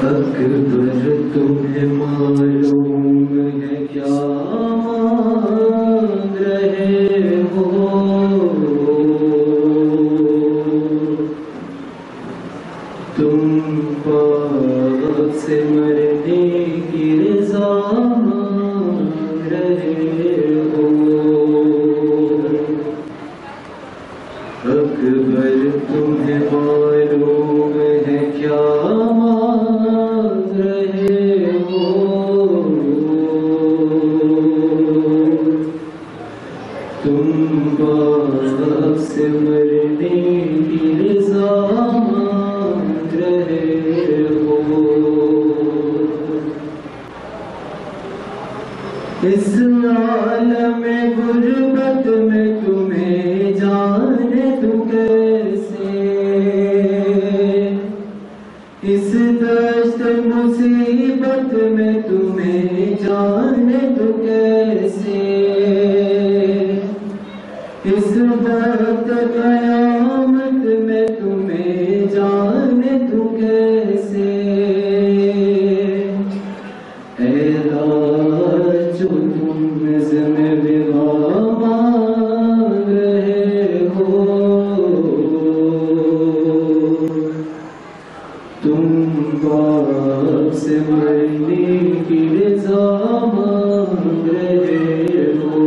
اکبر تمہیں معلوم ہے کیا مانگ رہے ہو؟ تم پاک سے مرنے کی رضا مانگ رہے ہو۔ اکبر تمہیں معلوم ہے کیا مانگ رہے ہو؟ تم پاک سے مرنے کی رضا مانگ رہے ہو۔ اس عالم غربت میں تمہیں جانے دوں کیسے، اس دشت مصیبت میں تمہیں جانے دوں کیسے، اس وقت قیامت میں تمہیں جانے دوں کیسے۔ اے راج جو تم عزم بغا مانگ رہے ہو، تم باپ سے مرنے کی رضا مانگ رہے ہو۔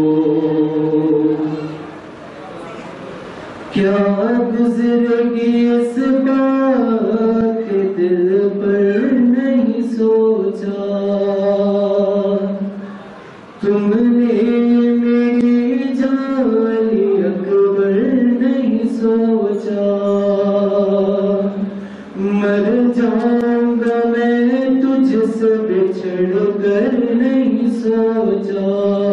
کیا گزرے گی اس بات کے دل پر نہیں سوچا، تم نے میری جالی اکبر نہیں سوچا۔ مر جاؤں گا میں تجھ سے بچھڑ کر نہیں سوچا،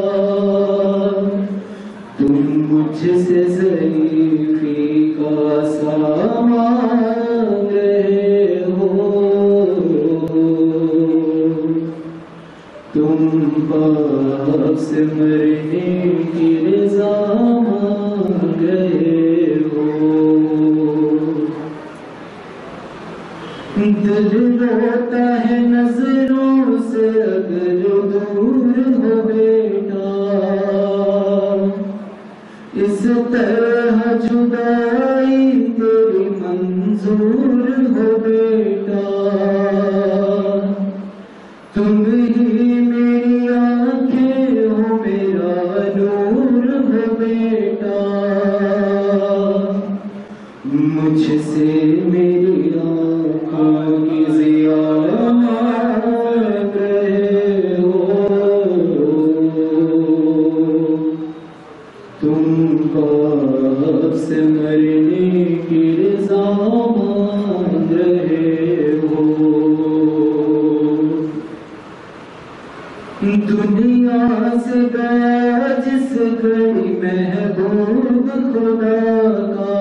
تم مجھ سے ضعیفی کا سامان رہے ہو۔ تم باپ سے مرنے کی رضا مانگ رہے ہو۔ دل روتا ہے نظروں سے اگر دور ہو بیٹا، اس طرح جدائی تیری منظور ہو بیٹا۔ تم ہی میری آنکھیں ہو، میرا نور ہو بیٹا، مجھ سے میری آنکھوں کی ضیا مانگ رہے ہو۔ تم باپ سے مرنے کی رضا مانگ رہے ہو۔ دنیا سے گیا جس گھڑی محبوب خدا کا،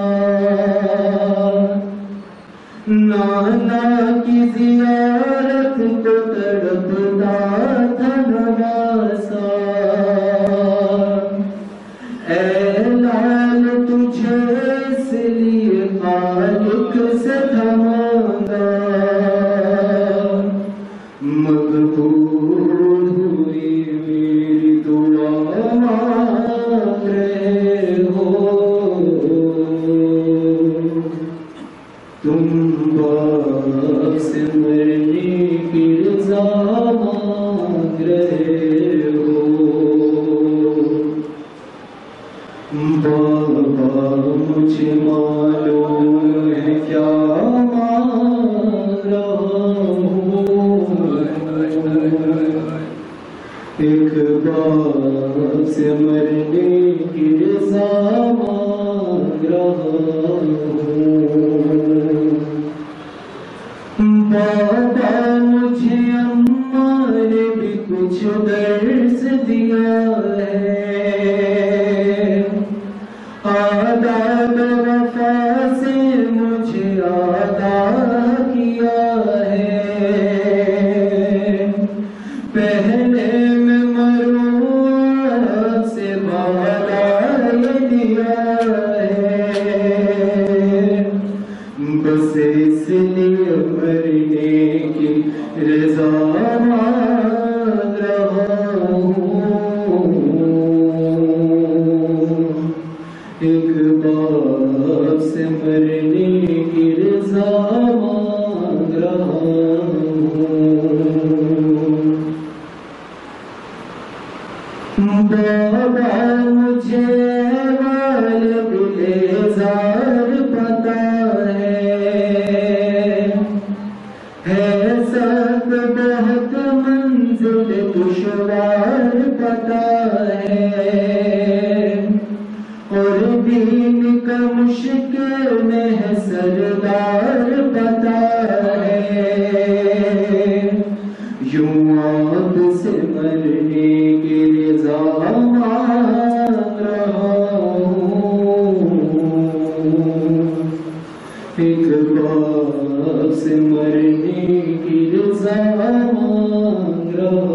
نانا کی زیارت کو تڑپتا تھا نواسا۔ اے لال تجھے اس لیے خالق سے تھا مانگا، مقبول ہوئی میری دعا مانگ رہے ہو۔ تم باپ سے مرنے کی رضا مانگ رہے ہو۔ بابا مجھے معلوم ہے کیا مانگ رہا ہوں، ایک باپ سے مرنے کی رضا مانگ رہا ہوں۔ بابا مجھے اماں نے بھی کچھ درس دیا ہے، آداب وفا سے مجھے آگاہ کیا ہے۔ پہلے میں مروں آپ سے وعدہ یہ دیا ہے، بس اس لیے مرنے کی رضا مانگ رہا ہوں، ایک باپ سے مرنے کی رضا مانگ رہا ہوں۔ بابا مجھے غالب اظہار پتہ ہے سخت بہت منزل دشوار پتہ ہے، اور دین کا مشکل میں ہے سردار پتہ ہے، یوں آپ سے مرنے کی رضا مانگ رہا ہوں، ایک باپ سے مرنے کی رضا مانگ رہا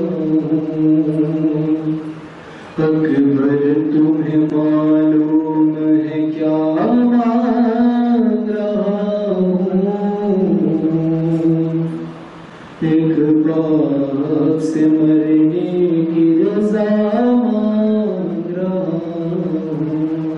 ہوں۔ اکبر تمہیں معلوم ہے کیا مانگ رہا ہوں، ایک باپ سے مرنے کی رضا مانگ رہا ہوں۔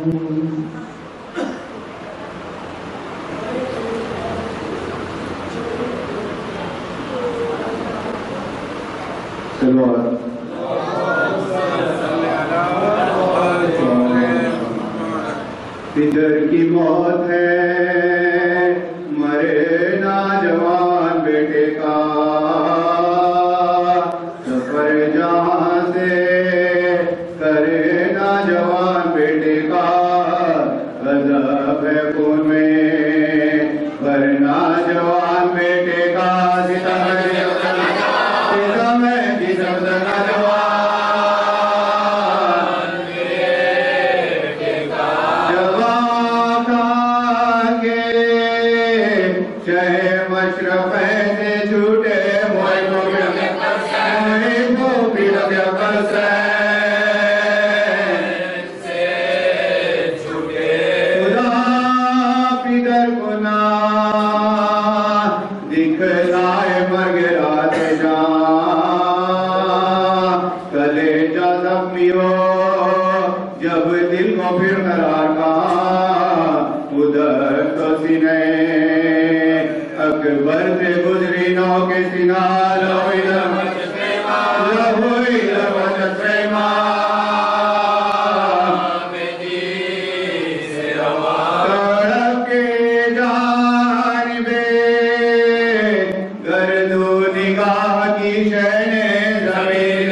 پدر کی موت ہے مرے نوجوان بیٹے کا، سفر جہاں سے کرے نوجوان بیٹے کا، غضب ہے خون میں پر نوجوان بیٹے کا، ستم ہے جسم نوجوان جب دل کو پھر قرار کا ادھر تو سینے اکبر سے گزری نو کے سینہ لہوئی لہوئی تڑپ کے جانبے گردو نگاہ کی شہنے زمین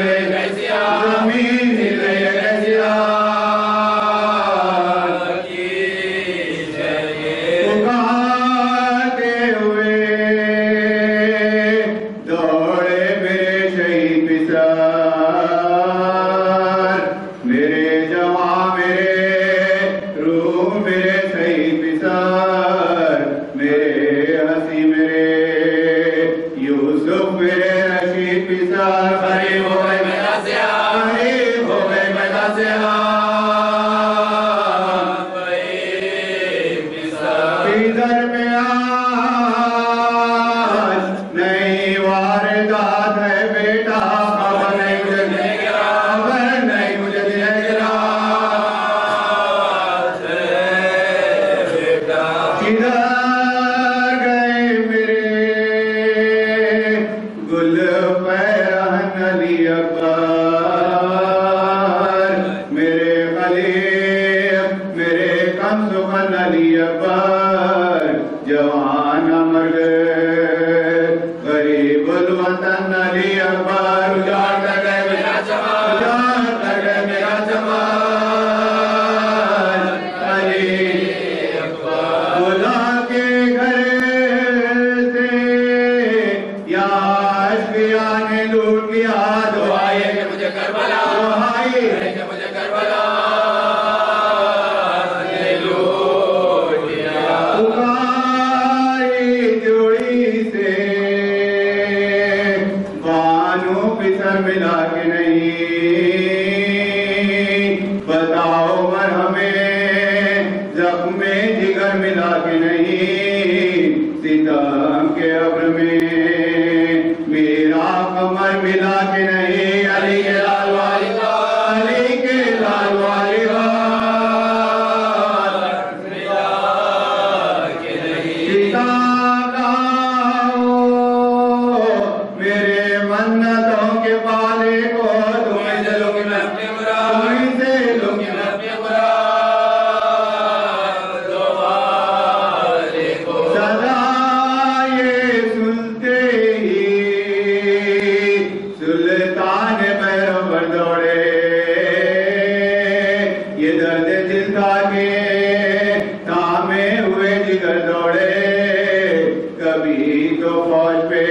فوج پہ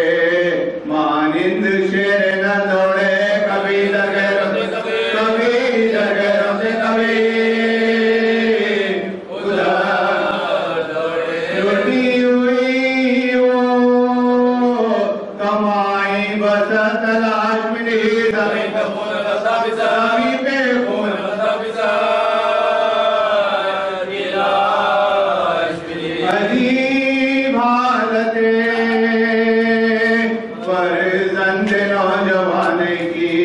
مانند شیر نہ دوڑے کبھی درگہ کبھی درگہ روتے کبھی لٹی ہوئی وہ کمائی بس تلاش ملی زمین پہ خون عجیب حالت فرزند نوجوان کی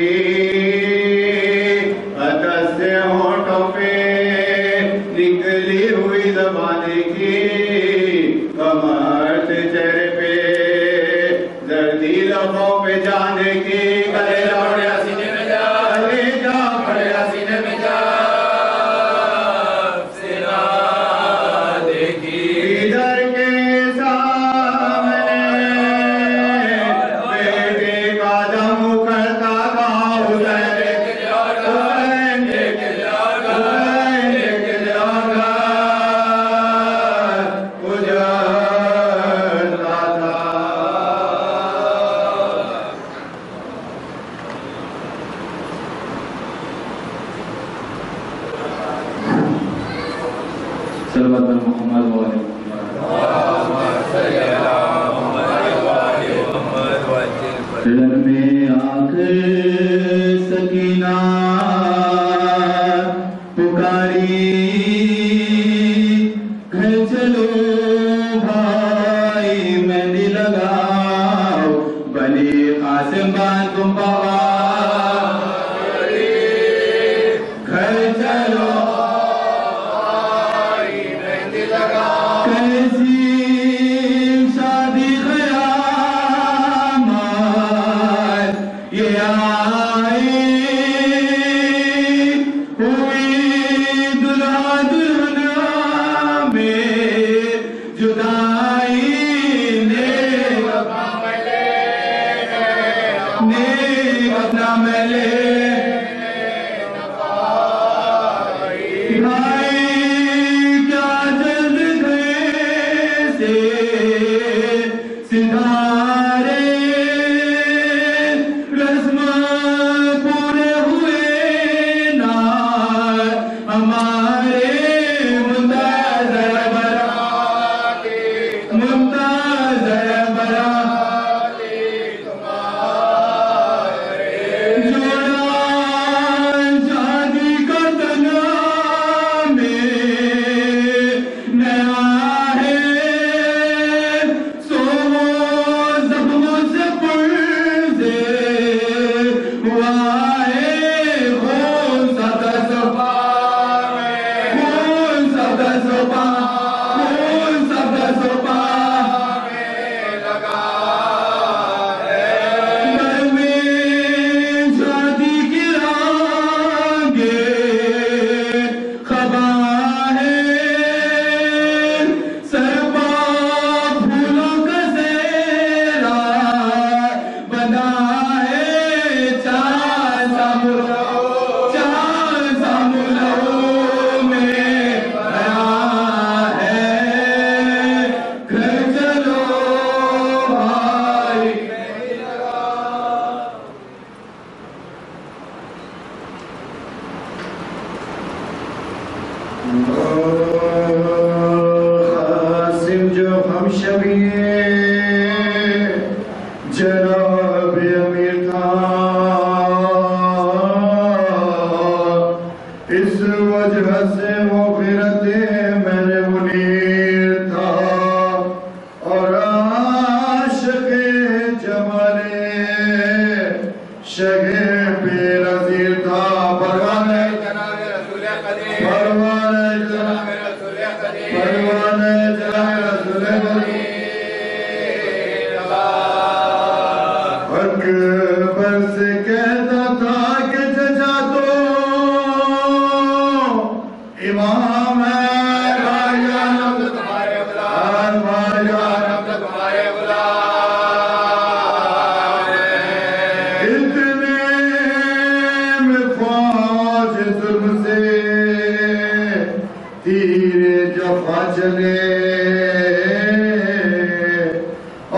عطر سے ہونٹوں پہ نکلی ہوئی زبان کی کمر سے چہرے پہ زردی لبوں پہ جانے کی گلے لوڑیا سینے میں جا گلے جا پڑیا سینے میں جا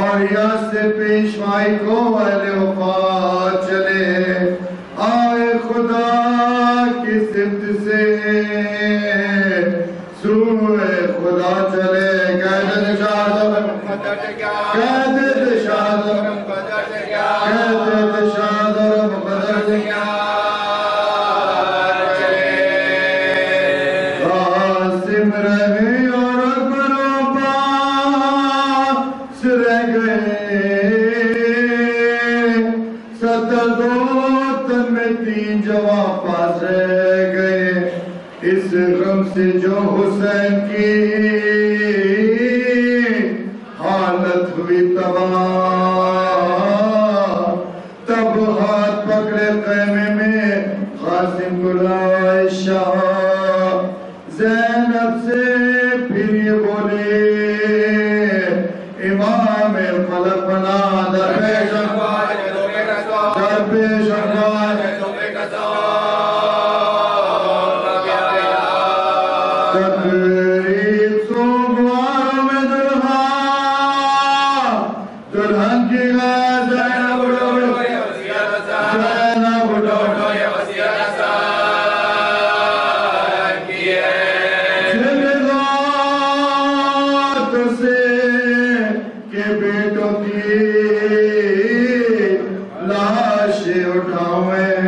اور یہاں سے پیشوائی کو اہل وفات چلے آئے خدا کی صفت سے سوئے خدا چلے قید شہادت قید شہادت قید شہادت مقدر قاسم رہے اور اکبر و عباس رہ گئے 72 میں 3 جوان پاس رہ گئے اس غم سے جو حسین کی حالت ہوئی تباہ تب ہاتھ پکڑے خیمے میں قاسم بلائے شاہ زینب سے پھر یہ بولے امام فلک بنا درپیش اخبار درپیش اخبار تقریب سوگواروں میں دلہن کی غیر زینب اٹھو زینب اٹھو جلدات سے کہ بیٹوں کی لاشیں اٹھاویں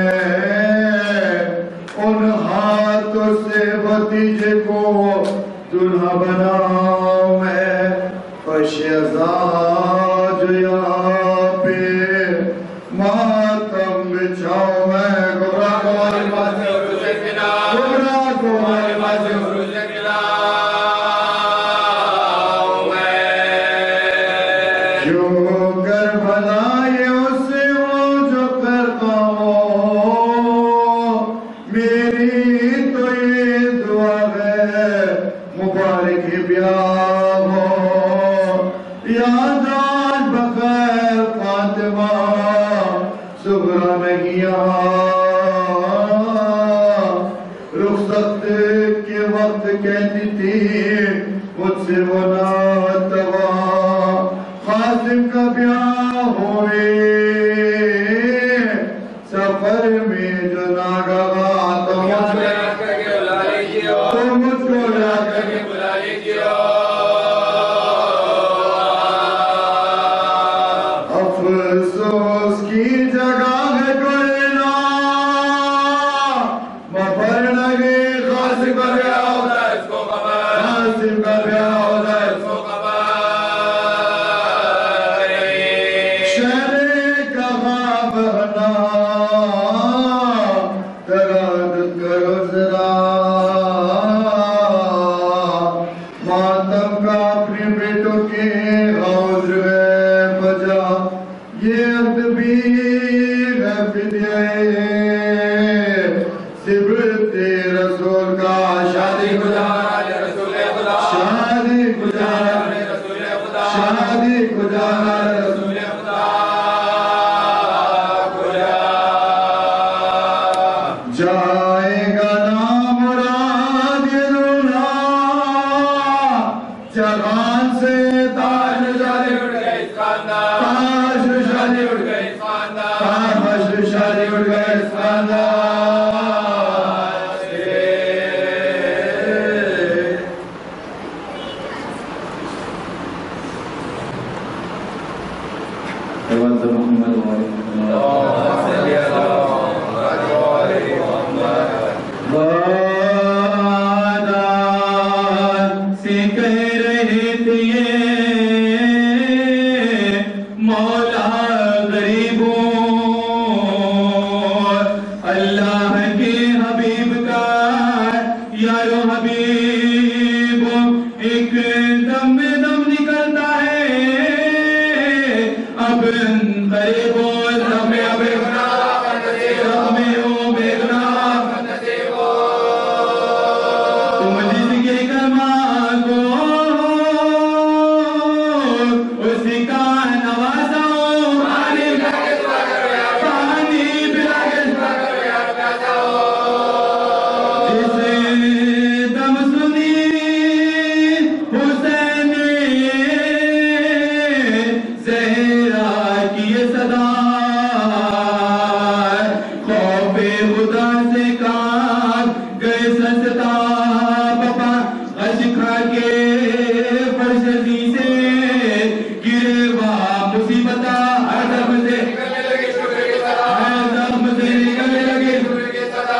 ان ہاتھوں سے بھتیجے کو دلہا بناؤں میں فشیزاد یہاں پہ ماتم بچھاؤں میں گبراہ کو ہمارے پاس سے عروج اقتلاع گبراہ کو ہمارے پاس سے عروج اقتلاع میں جو کربلا یہ اس سے ہو جو کرتا ہو میری تو یہ دعا ہے مبارک بیاہ ہو یاد آج بخیر فاطمہ صغرا میں گیا رخصت کے وقت کہتی تھی مجھ سے وہ ناتوا قاسم کا بیاہ ہوئے سفر میں جو ناگہاں تو مجھ کو لا کر کے بلا لیجیے افسوس کی جگہ ہے کوئی نہ مفر لگے قاسم کا بیاہ ہوتا ہے اس کو خبر قاسم کا بیاہ ہوتا ہے اس کو خبر شہر کہاں بہنا ترادت کرو ذرا ماتم کا اپنے بیٹوں کے حوض میں بجا یہ عبد بھی ہے فدیہ سبت رسول کا شادی گزار رسول خدا شادی گزار رسول خدا شادی گزار رسول خدا جائے گا نام مراد یہ رونا جہان سے تاج شادی اٹھ گئے اس خاندان تاج شادی اٹھ گئے اس خاندان تاج شادی اٹھ گئے اس خاندان محمد سے کہہ رہے تھے مولا غریبوں اللہ کے حبیب کا یارو حبیب ایک دم دم نکلتا ہے اب قریبوں سمے اب سمے ہو بے گناہ تم جس کے کلمہ کو اسی کا نوازا ہو پانی پلا کے جس دم سنی حسین صدا ہر دم سے نکلنے لگی شکر کی صدا ہر دم سے نکلنے لگی شکر کی صدا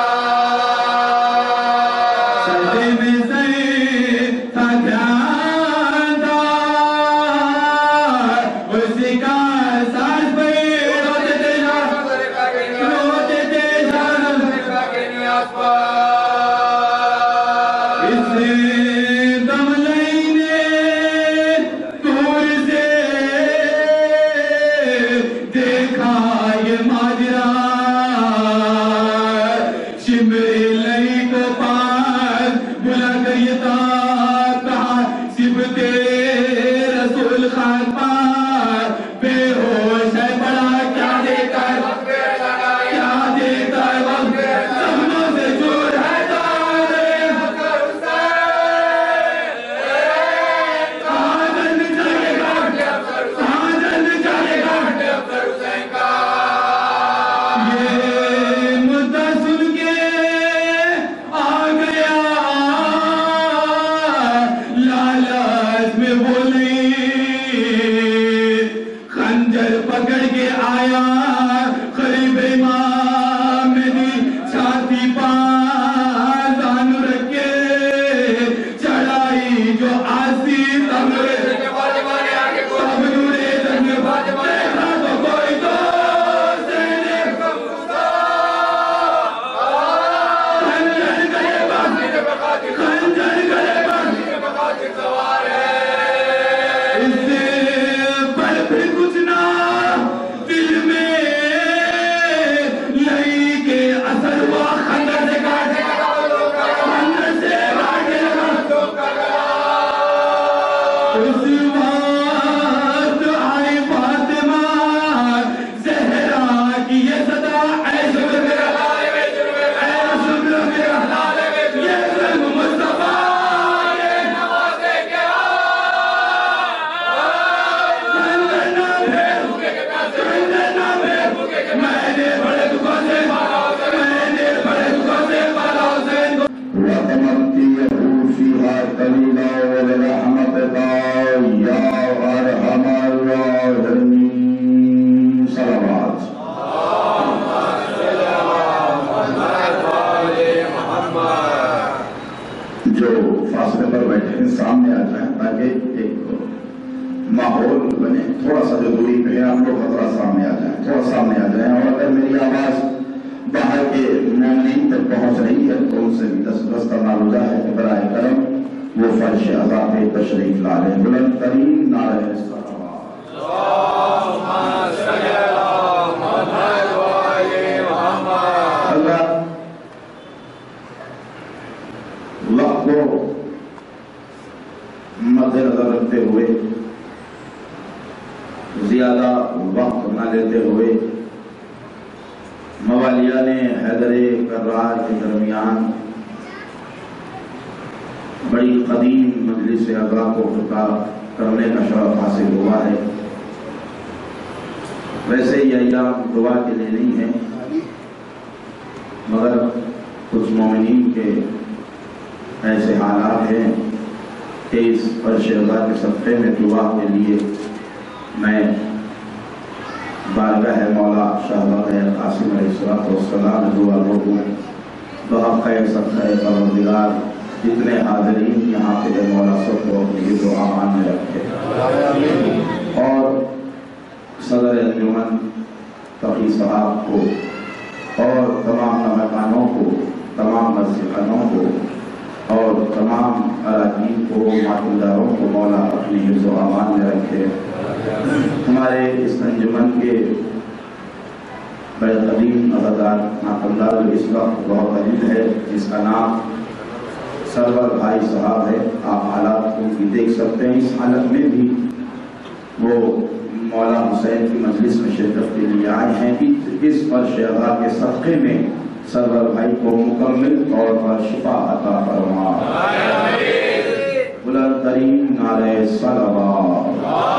سجدے میں سر تھا دھیان دار اسی کا ساز پہ روتے تھے جان اس دم لینے دور سے دیکھا یہ ماجرا شمر لئی کو پاس بلا کر یہ کہا صفت رسول خان پار بے ہوش ہے بڑا کیا دیتا ہے وقت سبنوں سے چور ہے پکڑ کے آیا قریب امام میری چھاتی پاس دانو رکھے چڑھائی جو آسی سب نورے زنگ دیکھا تو کوئی تو سینے خنجر گلے بس اس سے بڑھ پھر کچھ نہ دل میں لئی کے اثر ہوا خنجر سے کاٹے اس وقت آئی فاطمہ زہرا کی یہ صدا اے شکر میرا اے شکر میرا یہ ظلم مصطفیٰ جو فاصلے پر بیٹھے ہیں سامنے آ جائیں تاکہ ایک ماحول بنے تھوڑا سا جو دوری پہ ہے آپ لوگ خطرہ سامنے آ جائیں تھوڑا سامنے آ جائیں اور اگر میری آواز باہر کے مومنین تک پہنچ رہی ہے تو ان سے بھی دستبردار معلومہ ہے کہ برائے کرم وہ فرش عزا پہ تشریف لا لیں بلند ترین نعرہ وقت کو مد نظر رکھتے ہوئے زیادہ وقت نہ لیتے ہوئے موالیان حیدر کرار کے درمیان بڑی قدیم مجلس عزا کو خطاب کرنے کا شرف حاصل ہوا ہے. ویسے یہ ایام دعا کے لیے نہیں ہے مگر کچھ مومنین کے ایسے حالات ہیں کہ اس فرش عزا کے صدقے میں دعا کے لیے میں بارگاہ مولا شہباز قاسم علیہ السلام دعا لوگوں بحق صدقہ پروردگار جتنے حاضرین یہاں پہ مولا سب کو اپنی دعا میں رکھے اور صدر انجمن تقی صاحب کو اور تمام نمائندوں کو تمام مرثیخانوں کو اور تمام اراکین کو معتمداروں کو مولا اپنی حفظ و امان میں رکھے. ہمارے اس انجمن کے بڑے قدیم عزادار معتمدار اس وقت بہت عزیز ہے جس کا نام سرور بھائی صاحب ہے. آپ حالات کو بھی دیکھ سکتے ہیں. اس حالت میں بھی وہ مولا حسین کی مجلس میں شرکت کے لیے آئے ہیں. اس فرش عزا کے صدقے میں سرور بھائی کو مکمل طور پر شفا عطا فرما. بلند ترین نعرہ صلوات.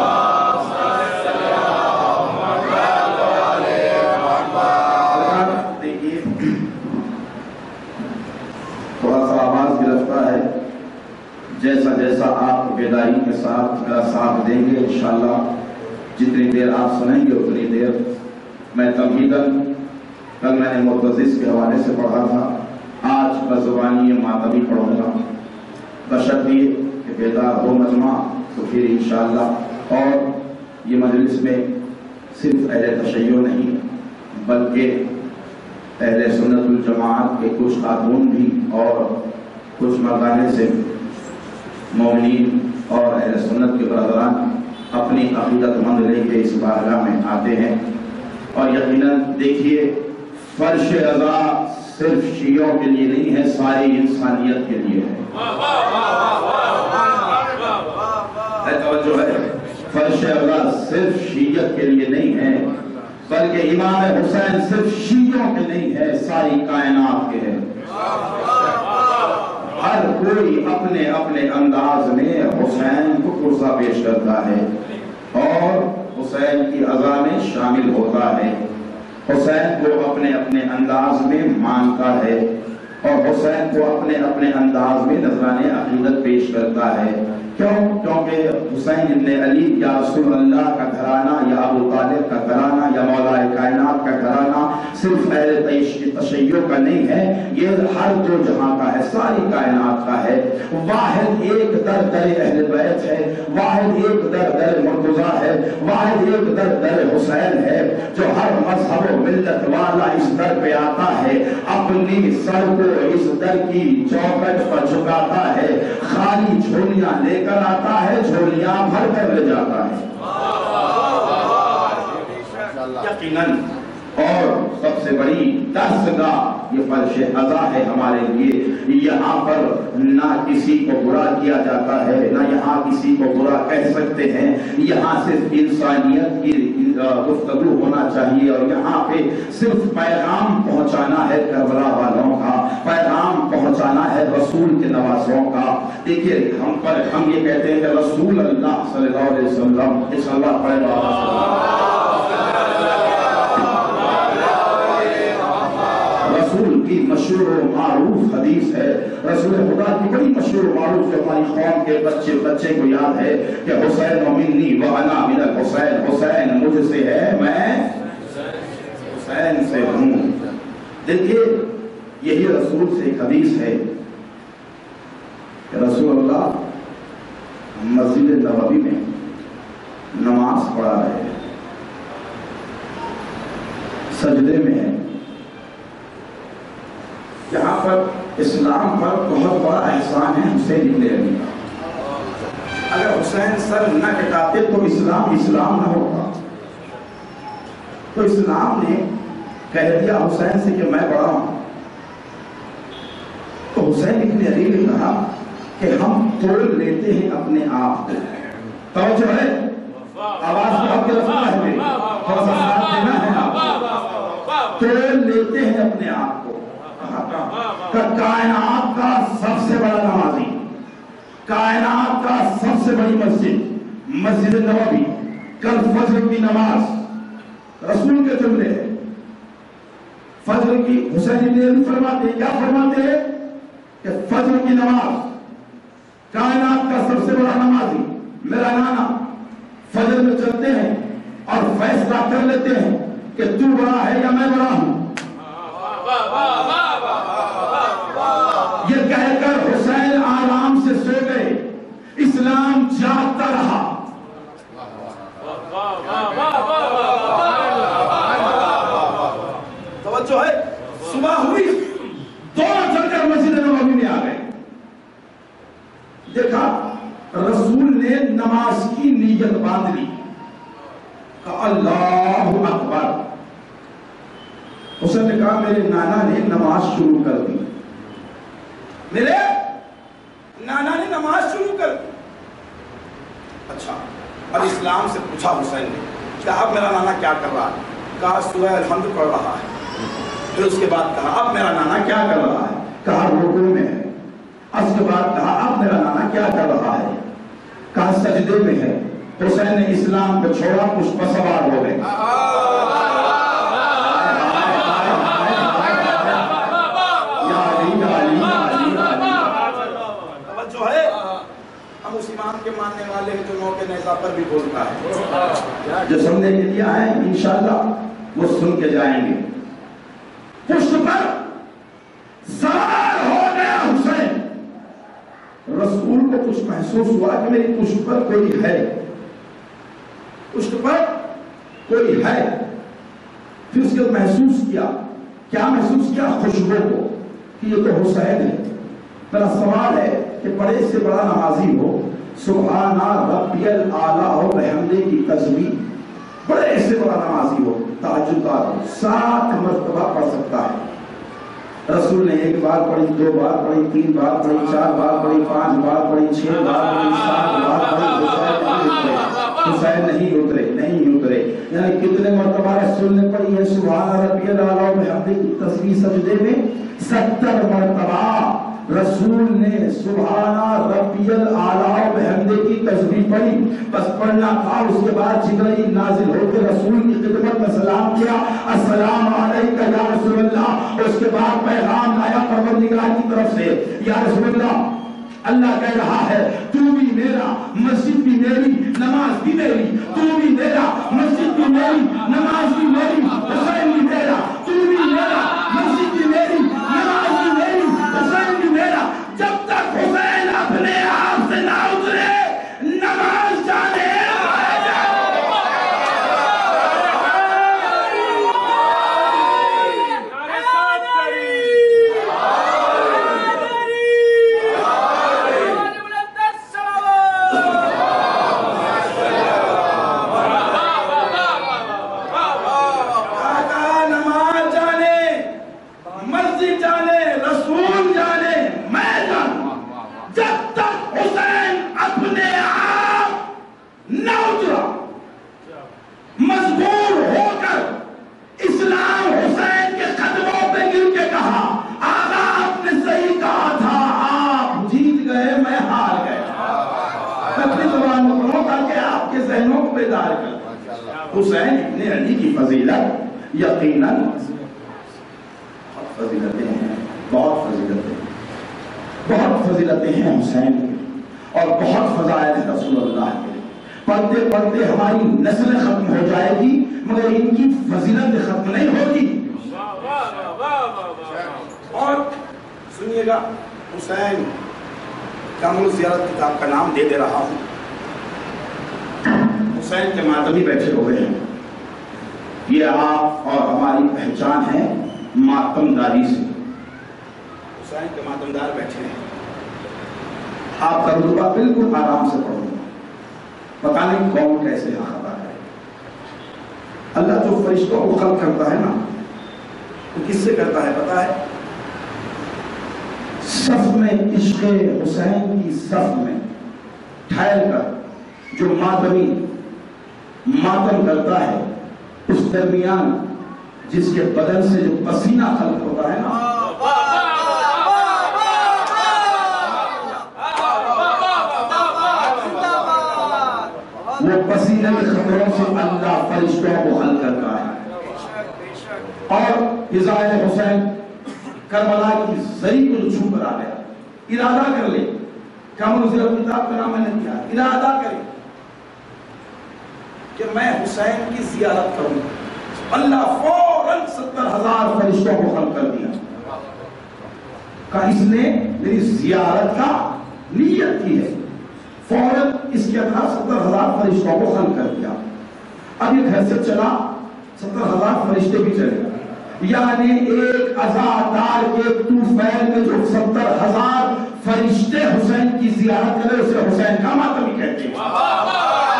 تھوڑا سا آواز گرفتہ ہے. جیسا جیسا آپ بیداری کے ساتھ میرا ساتھ دیں گے انشاءاللہ جتنی دیر آپ سنیں گے اتنی دیر میں تمہیداً، کل میں نے متوزز کے حوالے سے پڑھا تھا، آج بزبانی ماتمی پڑھوں گا، بشرط یہ کہ بیدار ہو مجمع تو پھر انشاءاللہ۔ اور یہ مجلس میں صرف اہل تشیع نہیں بلکہ اہل سنت الجماعت کے کچھ خاتون بھی اور کچھ مردانے سے مومنین اور اہل سنت کے برادران اپنی عقیدت مند لے کے اس بارگاہ میں آتے ہیں، اور یقیناً دیکھیے فرش رضا صرف شیعوں کے لیے نہیں ہے، ساری انسانیت کے لیے ہے۔ توجہ ہے، فرش رضا صرف شیعت کے لیے نہیں ہے بلکہ امام حسین صرف شیعوں کے نہیں ہے، ساری کائنات کے ہے۔ ہر کوئی اپنے اپنے انداز میں حسین کو قرصہ پیش کرتا ہے اور حسین کی عزا میں شامل ہوتا ہے، حسین کو اپنے اپنے انداز میں مانتا ہے اور حسین کو اپنے اپنے انداز میں نذرانِ عقیدت پیش کرتا ہے۔ کیوں؟ کیونکہ حسین ابن علی یا رسول اللہ کا گھرانہ یا ابو طالب کا گھرانہ یا مولا کائنات کا گھرانہ صرف اہل تشیع کا نہیں ہے، یہ ہر دو جہاں کا ہے، ساری کائنات کا ہے۔ واحد ایک در در اہل بیت ہے، واحد ایک در در مرتضیٰ ہے، واحد ایک در در حسین ہے، جو ہر مذہب و ملت والا اس در پہ آتا ہے، اپنی سر کو اس در کی چوکٹ پر جھکاتا ہے، خالی جھولیاں لے کر آتا ہے، جھولیاں بھر کر لے جاتا ہے یقیناً۔ اور سب سے بڑی درسگاہ یہ فرش عزا ہے ہمارے لیے، یہاں پر نہ کسی کو برا کیا جاتا ہے، نہ یہاں کسی کو برا کہہ سکتے ہیں، یہاں صرف انسانیت کی گفتگو ہونا چاہیے، اور یہاں پہ صرف پیغام پہنچانا ہے کربلا والوں کا، پیغام پہنچانا ہے رسول کے نوازوں کا۔ دیکھیے ہم یہ کہتے ہیں کہ رسول اللہ صلی اللہ علیہ وسلم، اس اللہ پڑھے رسول کی مشہور و معروف حدیث ہے، رسول خدا کی بڑی مشہور و معروف، جو ہماری قوم کے بچے کو یاد ہے کہ حسین منی وانا من الحسین، حسین مجھ سے ہے میں حسین سے ہوں۔ دیکھیے یہی رسول سے ایک حدیث ہے کہ رسول اللہ مسجد نبوی میں نماز پڑھا رہے ہیں، سجدے میں ہے، یہاں پر اسلام پر بہت بڑا احسان ہے حسین ابن علی کا۔ اگر حسین سر نہ کٹاتے تو اسلام نہ ہوتا۔ تو اسلام نے کہہ دیا حسین سے کہ میں بڑا ہوں، تو حسین ابن علی نے کہا کہ ہم تول لیتے ہیں اپنے آپ کو۔ توجہ ہے، آواز بہت رفع ہے میری، تھوڑا سا ساتھ دینا ہے آپ، تول لیتے ہیں اپنے آپ کو کہ کائنات کا سب سے بڑا نمازی، کائنات کا سب سے بڑی مسجد نبوی، کل فجر کی نماز رسول کے جملے ہے، فجر کی حسین ابن علی فرماتے ہیں، کیا فرماتے ہیں کہ فجر کی نماز کائنات کا سب سے بڑا نمازی میرا نانا فجر میں چلتے ہیں اور فیصلہ کر لیتے ہیں کہ تو بڑا ہے یا میں بڑا ہوں۔ یہ کہہ کر حسین آرام سے سو گئے، اسلام جاگتا رہا۔ توجہ ہے، صبح ہوئی دونوں چل کر مسجد نبوی میں آ گئے، دیکھا رسول نے نماز کی نیت باندھ لی، کہا اللہ اکبر۔ حسین نے کہا میرے نانا نے نماز شروع کر دی، میرے نانا نے نماز شروع کر دی۔ اچھا، اب اسلام سے پوچھا حسین نے کہ اب میرا نانا کیا کر رہا ہے؟ کہا سورہ الحمد پڑھ رہا ہے۔ پھر اس کے بعد کہا اب میرا نانا کیا کر رہا ہے؟ کہا رکوع میں ہے۔ اس کے بعد کہا اب میرا نانا کیا کر رہا ہے؟ کہا سجدے میں ہے۔ حسین نے اسلام کو چھوڑا، کچھ پسوار ہو گئے۔ جو ہے ہم اس امام کے ماننے والے ہیں جو موقع فیصلہ پر بھی بولتا ہے. جو سننے کے لیے آئے انشاءاللہ وہ سن کے جائیں گے. پشت پر سوار ہو گیا حسین. رسول کو کچھ محسوس ہوا کہ میری پشت پر کوئی ہے, پشت پر کوئی ہے. پھر اس کے محسوس کیا, کیا محسوس کیا؟ خوشبو کو, کہ یہ تو حسین ہے. میرا سوال ہے کہ بڑے سے بڑا نمازی ہو, سبحان ربی الاعلیٰ ہو بحمدہ کی تسبیح, بڑے سے بڑا نمازی ہو, تہجدار ہو, 7 مرتبہ پڑھ سکتا ہے. رسول نے 1 بار پڑھی, 2 بار پڑھی, 3 بار پڑھی, 4 بار پڑھی, 5 بار پڑھی, 6 بار پڑھی, 7 بار پڑھی. حسین نہیں اترے, نہیں اترے. یعنی کتنے مرتبہ رسول نے پڑھی ہے سبحان ربی الاعلیٰ بحمدہ کی تسبیح؟ سجدے میں 70 مرتبہ رسول نے سبحان ربی الاعلیٰ بحمدہ کی تسبیح پڑھی. بس پڑھنا تھا. اس کے بعد جبرائیل نازل ہو کے رسول کی خدمت میں سلام کیا, السلام علیکہ یا رسول اللہ. اس کے بعد پیغام آیا پروردگار کی طرف سے, یا رسول اللہ, اللہ کہہ رہا ہے تو بھی میرا, مسجد بھی میری, نماز بھی میری. تو بھی میرا, مسجد بھی میری, نماز بھی میری. حسین بھی میرا, تو بھی میرا, مسجد بھی میری, نماز بھی میری. حسین بھی میرا. جب تک حسین اپنے آپ سے نہ اترے نماز جانے حسین ابن علی کی فضیلت یقیناً بہت فضیلتیں ہیں, بہت فضیلتیں, بہت فضیلتیں ہیں حسین کی, اور بہت فضائل ہیں رسول اللہ کے. پڑھتے پڑھتے ہماری نسل ختم ہو جائے گی مگر ان کی فضیلت ختم نہیں ہوگی. اور سنیے گا, حسین کامل زیارت کتاب کا نام دے رہا ہوں. حسین کے ماتمی بیٹھے ہوئے ہیں. یہ آپ اور ہماری پہچان ہے ماتم داری سے. حسین کے ماتم دار بیٹھے ہیں. آپ کا رتبہ بالکل آرام سے پڑھو, پتہ نہیں کون کیسے یہاں خطا ہے. اللہ جو فرشتوں کو خلق کرتا ہے نا, وہ کس سے کرتا ہے پتہ ہے؟ صف میں, عشق حسین کی صف میں ٹھہر کر جو ماتمی ماتم کرتا ہے, اس درمیان جس کے بدن سے جو پسینہ خلق ہوتا ہے نا, وہ پسینے کے خطروں سے اللہ فرشتوں کو حل کرتا ہے. اور فضائل حسین کربلا کی زری کو چھو کر آ گیا. ارادہ کر لے, کامل زیارت کتاب کا نام میں نے کیا, ارادہ کرے کہ میں حسین کی زیارت کروں. اللہ فوراً 70,000 فرشتوں کو خلق کر دیا. کہا اس نے میری زیارت کا نیت کی ہے, فوراً اس کے اندر 70,000 فرشتوں کو خلق کر دیا. اب یہ گھر سے چلا, 70,000 فرشتے بھی چلے. یعنی ایک عزادار کے طوفان میں جو 70,000 فرشتے حسین کی زیارت کرے اسے حسین کا ماتمی کہتے ہیں.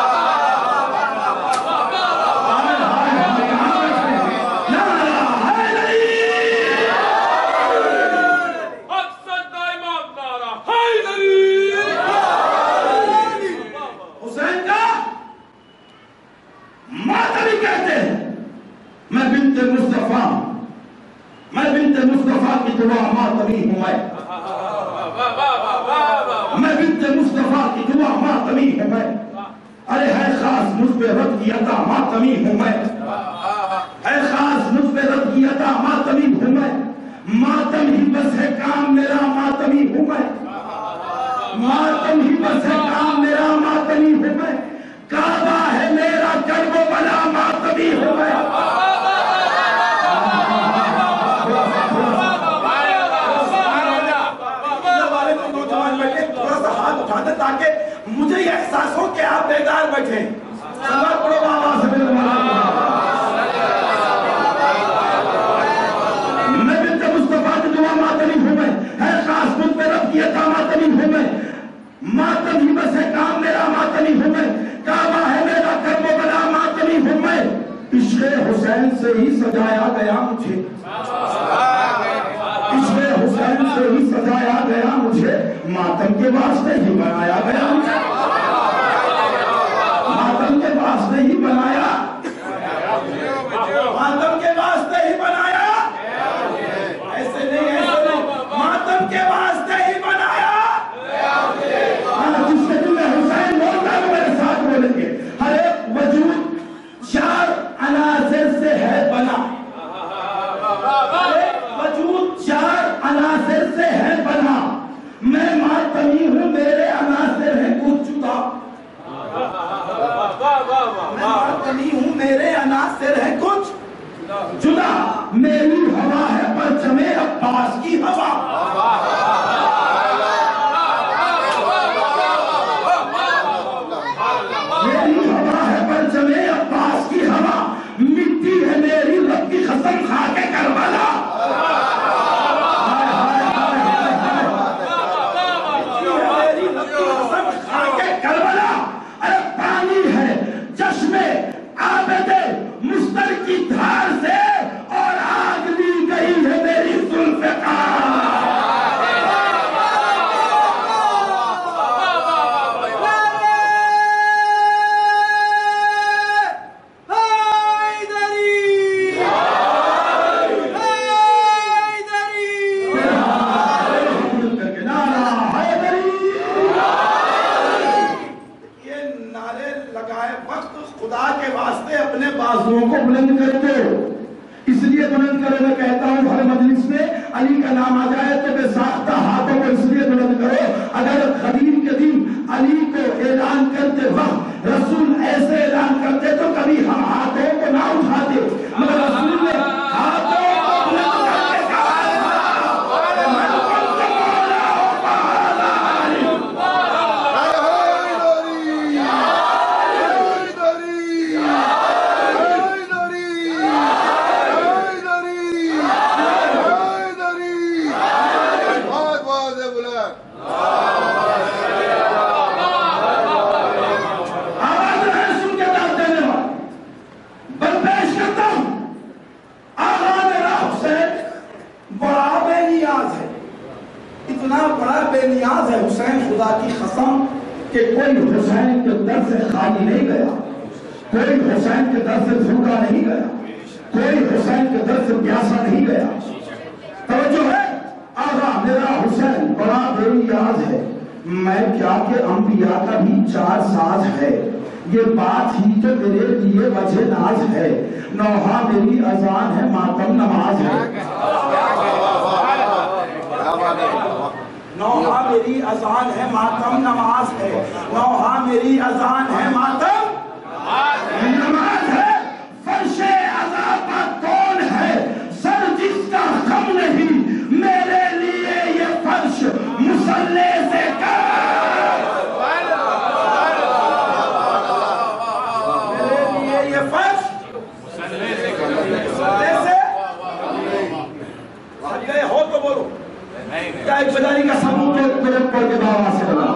میں بنت مصطفیٰ کی دعا ماتمی ہوں میں. ارے ہے خاص مجھ پہ رد کی عطا ماتمی ہوں میں. ہے خاص مجھ پہ رد کی عطا ماتمی ہوں میں. ماتم ہی بس ہے کام میرا ماتمی ہوں میں. ماتم ہی بس ہے کام میرا ماتمی ہوں میں. کعبہ ہے میرا کرب و بلا ماتمی ہوں میں. نوجوان بیٹھے تھوڑا سا ہاتھ اٹھا دیں تاکہ مجھے یہ احساس ہو کہ آپ بیدار بیٹھے. سلوات پڑھو بابا سے میرے میں بنت مصطفیٰ کی دعا ماتمی ہوں میں. ہے خاص مجھ پہ رب کی عطا ماتمی ہوں میں. ماتم ہی بس ہے کام میرا ماتمی ہوں میں. کعبہ ہے میرا کرب و بلا ماتمی ہوں میں. عشق حسین سے ہی سجایا گیا مجھے. عشق حسین سے ہی سجایا گیا مجھے. ماتم کے واسطے ہی بنایا گیا مجھے. ماتم کے واسطے ہی بنایا. ماتم کے واسطے ہی بنایا. ایسے نہیں ماتم کے واسطے ہی بنایا. جس سے تمہیں حسین بولتا ہے میرے ساتھ بولیں گے. ہر ایک وجود 4 عناصر سے ہے بنا. ہر ایک وجود 4 عناصر سے ہے بنا. میں ماتمی ہوں میرے عناصر ہیں کچھ جدا. میں ماتمی ہوں میرے عناصر ہیں کچھ جدا. میری ہوا ہے پرچم عباس کی ہوا. میری ہوا ہے پرچم عباس کی ہوا. مٹی ہے میری رب کی قسم خاک کربلا. میری رب کی قسم خاک کربلا. ارے پانی ہے چشمے عابد مستر کی دھار سے اور آگ لی گئی ہے میری ذوالفقار. بازوؤں کو بلند کر دو. اس لیے بلند کرو. میں کہتا ہوں ہر مجلس میں علی کا نام آ جائے تو بے ساختہ ہاتھوں کو اس لیے بلند کرو. اگر خدیر کے دن علی کو اعلان کرتے وقت رسول ایسے اعلان کرتے تو کبھی ہم ہاتھوں کو نہ اٹھاتے. مگر رسول نے ہاتھوں کو بلند کر کے کہا نیاز ہے حسین خدا کی قسم کہ کوئی حسین کے در سے خالی نہیں گیا. کوئی حسین کے در سے بھوکا نہیں گیا. کوئی حسین کے در سے پیاسا نہیں گیا. توجہ ہے. آغا میرا حسین بڑا بے نیاز ہے. میں کیا کہ انبیاء کا بھی 4 ساز ہے. یہ بات ہی تو میرے لیے وجہ ناز ہے. نوحہ میری اذان ہے ماتم نماز ہے. نوحہ میری اذان ہے ماتم نماز ہے. نوحہ میری اذان ہے ماتم نماز ہے. فرش عذاب کون ہے سر جس کا غم نہیں. میرے لیے یہ فرش مصلے سے میرے لیے یہ فرش مصلے سے گئے ہو تو بولو. کیا ایک بداری کا ثبوت ہے طرف پڑھ کے بابا سے بلا.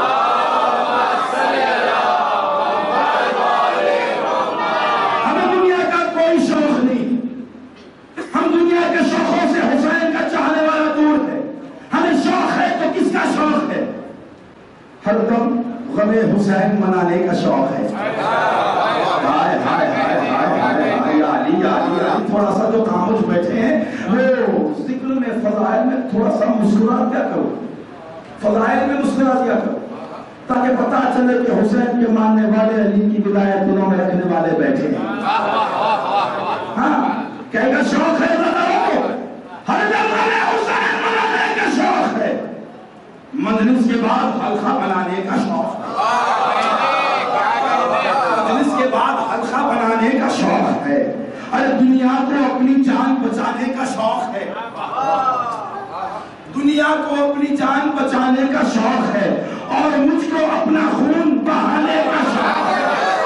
ہمیں دنیا کا کوئی شوق نہیں. ہم دنیا کے شوقوں سے حسین کا چاہنے والا دور ہے. ہمیں شوق ہے تو کس کا شوق ہے؟ ہر دم غم حسین منانے کا شوق ہے. ہائے ہائے ہائے ہائے ہائے علی علی. تھوڑا سا جو خاموش بیٹھے ہیں وہ ذکر میں فضائل میں تھوڑا سا مسکرا دیا کرو. فضائل میں مسکرا دیا کرو تاکہ پتا چلے کہ حسین کے ماننے والے علی کی ولایت دلوں میں رکھنے والے بیٹھے ہیں. ہاں کہے گا شوق ہے ہر دم حسین منانے کا شوق ہے. مجلس کے بعد حلقہ بنانے کا شوق ہے. ہے. ارے دنیا کو اپنی جان بچانے کا شوق ہے, دنیا کو اپنی جان بچانے کا شوق ہے, اور مجھ کو اپنا خون بہانے کا شوق ہے.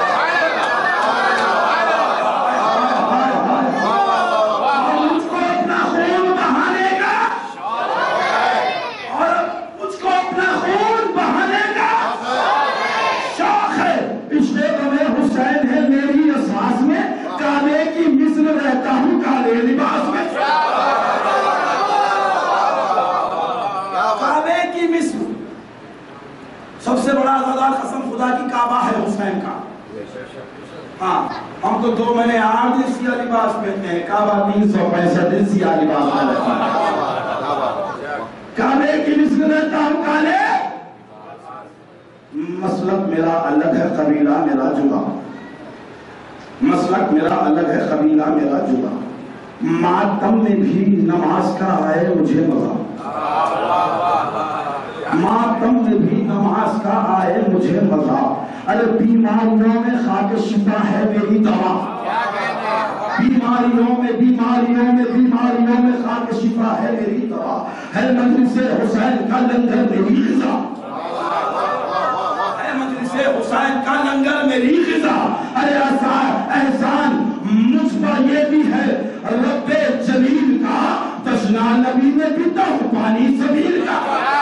سب سے بڑا زیادہ قسم خدا کی کعبہ ہے حسین کا. ہاں ہم تو 2 مہینے 8 دن سیاہ لباس پہنتے ہیں, کعبہ 365 دن سیاہ لباس میں رہتا ہے. کعبے کی مثل رہتا ہوں کالے. مسلک میرا الگ ہے, قبیلہ میرا جدا. مسلک میرا الگ ہے, قبیلہ میرا جدا. ماتم میں بھی نماز کا آئے مجھے مزہ, ماتم میں بھی نماز کا آئے مجھے مزہ. ارے بیماریوں میں خاک شفا ہے میری دوا, بیماریوں میں خاک شفا ہے میری دوا. ہے مجلس حسین کا لنگر میری غذا, ہے مجلس حسین کا لنگر میری غذا. ارے احسان مجھ پر یہ بھی ہے رب جلیل کا, تشنا نبی میں پیتا ہوں پانی سبیل کا.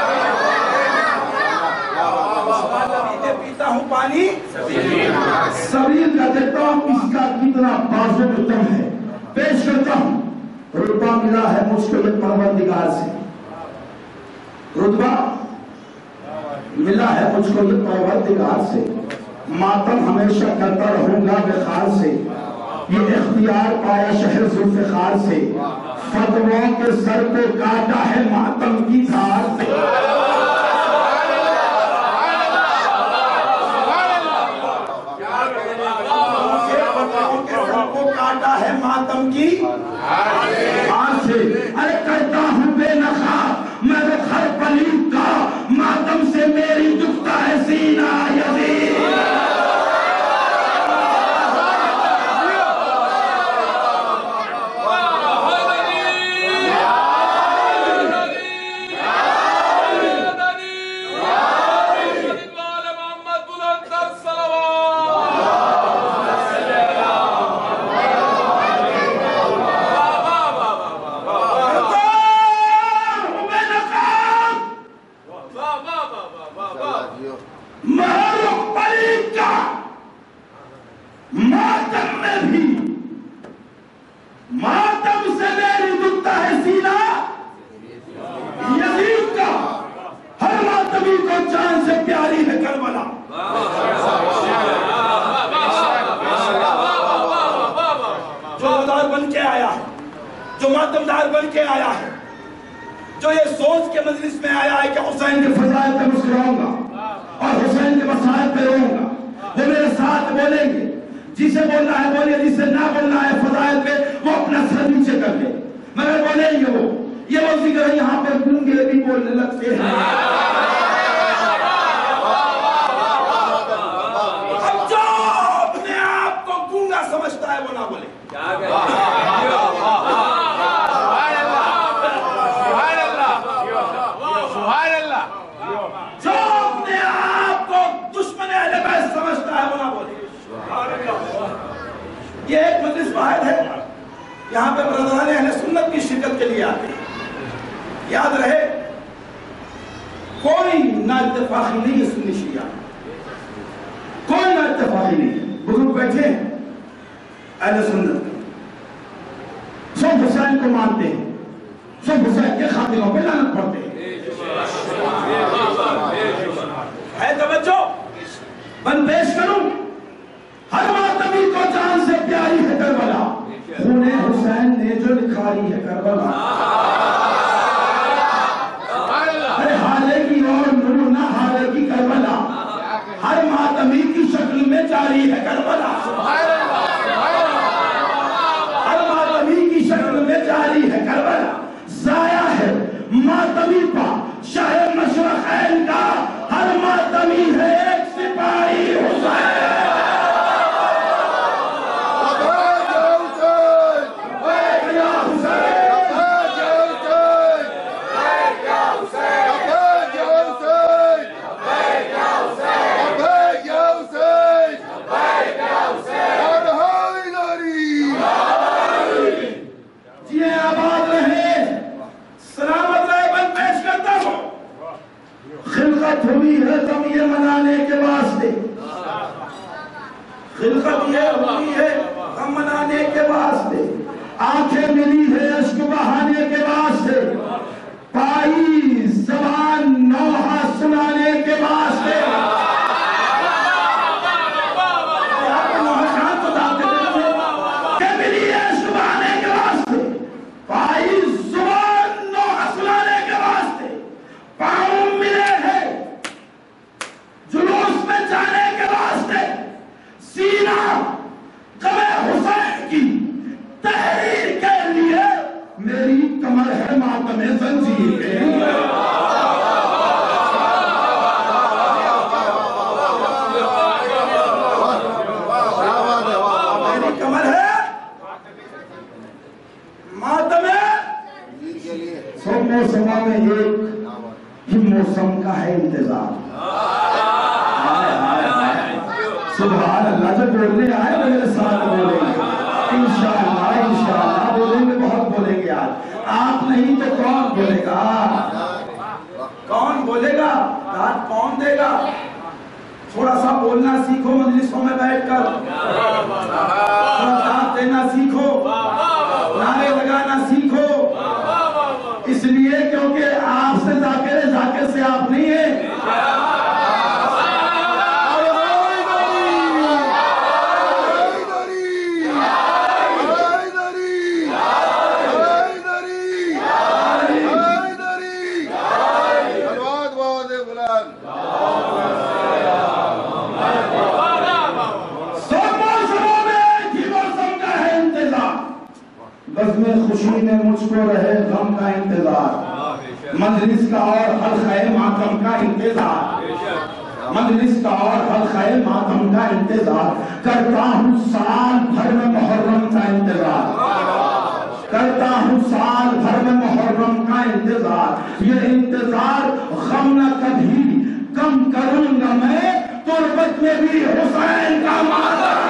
پیتا ہوں پانی سبیل کا. دیکھتا ہوں اس کا کتنا بازو دم ہے. پیش کرتا ہوں رتبہ ملا ہے مجھ کو یہ پروردگار سے, رتبہ ملا ہے مجھ کو یہ پروردگار سے. ماتم ہمیشہ کرتا رہوں گا بخار سے, یہ اختیار پایا شہر ذوالفقار سے. فتووں کے سر کو کاٹا ہے ماتم کی دھار سے. کاٹا ہے ماتم کی ہاتھ سے. ارے کرتا ہوں بے نخا میں وہ ہر پلید کا, ماتم سے میری دکھتا ہے سینہ یزید. جو یہ سوچ کے مجلس میں آیا ہے کہ حسین کے فضائل پہ مسکراؤں گا اور حسین کے مسائل پہ رہوں گا, وہ میرے ساتھ بولیں گے. جسے بولنا ہے بولے, جسے نہ بولنا ہے فضائل پہ وہ اپنا سر نیچے کر لے, مگر بولیں گے وہ. یہ وہ ذکر ہے یہاں پر گونگے بھی بولنے لگتے ہیں. اب جو اپنے آپ کو گونگا سمجھتا ہے وہ نہ بولے. جو اپنے آپ کو دشمن اہل بیت سمجھتا ہے وہ نہ بولے. یہ ایک مجلس واحد ہے, یہاں پہ برادران اہل سنت کی شرکت کے لیے آتے ہیں. یاد رہے کوئی نہ اتفاقی نہیں ہے سنی شیعہ, کوئی نہ اتفاقی نہیں. بزرگ بیٹھے ہیں اہل سنت, سب حسین کو مانتے ہیں, سب حسین کے خاطروں پہ لعنت پڑھتے ہیں. ہے توجہ, بن پیش کروں, ہر ماتمی کو جان سے پیاری ہے کربلا, خون حسین نے جو نکھاری ہے کربلا. ارے حالے کی اور نور نہ حالے کی کربلا, ہر ماتمی کی شکل میں جاری ہے کربلا. ہر ماتمی کی شکل میں جاری ہے کربلا. ضائع ہے ماتمی پا شاہ مشرقین کا, ہر ماتمی ہے ایک سپاہی حسین. آنکھیں ملی ہے اشک بہانے کے واسطے، پائی زبان نوحہ سنانے کے واسطے۔ میری کمر ہے ماتم زنجیر ہے، میری کمر ہے ماتم۔ سب موسموں میں ایک ہی موسم کا ہے انتظار۔ سبحان اللہ، جو بولنے آئے میرے ساتھ بولیں گے انشاءاللہ بولیں گے، بہت بولیں گے آج۔ آپ نہیں تو کون بولے گا؟ کون بولے گا؟ داد کون دے گا؟ تھوڑا سا بولنا سیکھو مجلسوں میں بیٹھ کر، تھوڑا داد دینا سیکھو، نعرے لگانا سیکھو، اس لیے کیونکہ آپ سے ذاکر سے آپ نہیں ہیں۔ خوشی میں مجھ کو رہے غم کا انتظار، مجلس کا اور حلقہ ماتم کا انتظار، مجلس کا اور حلقہ ماتم کا انتظار، کرتا ہوں سال بھر میں محرم کا انتظار، کرتا ہوں سال بھر میں محرم کا انتظار، یہ انتظار غم نہ کبھی کم کروں گا میں، تربت میں بھی حسین کا ماتم۔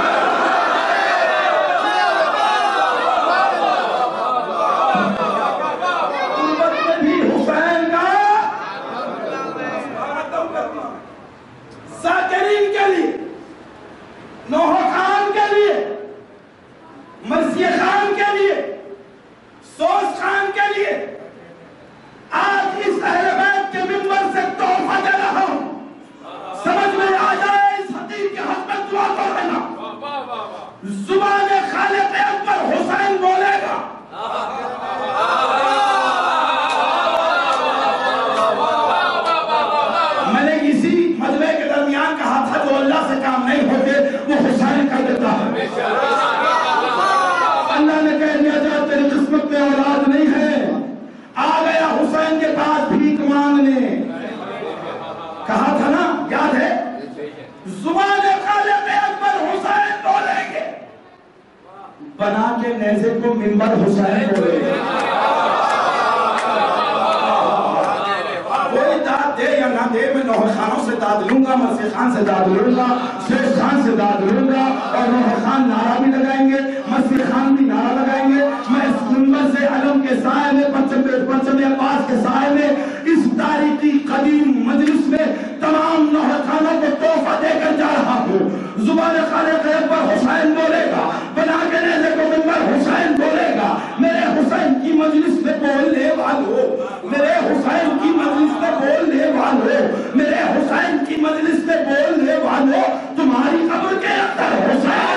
نوح خان کے لیے، مرثیہ خان کے لیے، سوس خان کے لیے آج اس اہل بیت کے منبر سے تحفہ دے رہا ہوں۔ سمجھ میں آ جائے اس خطیب کے حق میں دعا کر رہنا، زبان خالق اکبر حسین بولے گا۔ میں نے اسی مجمع کے درمیان کہا تھا جو اللہ سے کام نہیں ہوتے وہ حسین کر دیتا ہے۔ اللہ نے کہہ دیا جب تیری قسمت میں اولاد نہیں ہے، آ گیا حسین کے پاس بھیک مانگنے، کہا تھا نا، یاد ہے؟ زبان خالق اکبر حسین بولیں گے، بنا کے نیزے کو منبر حسین بولیں گے۔ کوئی داد دے یا نہ دے، میں نوح خانوں سے داد لوں گا، مرثیہ خان سے داد لوں گا، سوس خان سے داد لوں گا، اور نوح خان نعرہ بھی لگائیں گے، مرثیہ خان بھی نعرہ لگائیں گے۔ میں اس منبر سے علم کے سائے میں، پرچم عباس کے سائے میں، اس تاریخی قدیم مجلس میں تمام نوح خانوں کو تحفہ دے کر جا رہا ہوں۔ زبان خالق اکبر حسین بولے گا، بنا کے نیزے کو منبر حسین بولے گا۔ میرے حسین کی مجلس میں بولنے والوں، میرے حسین کی مجلس میں بولنے والوں، میرے حسین کی مجلس میں بولنے والوں، تمہاری قبر کے اندر حسین۔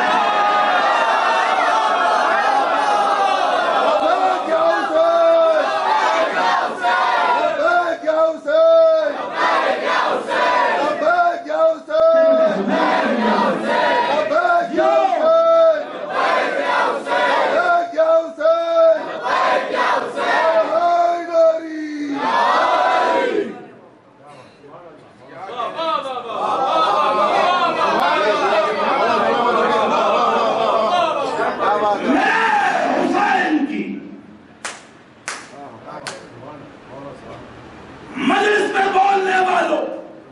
مجلس میں بولنے والوں،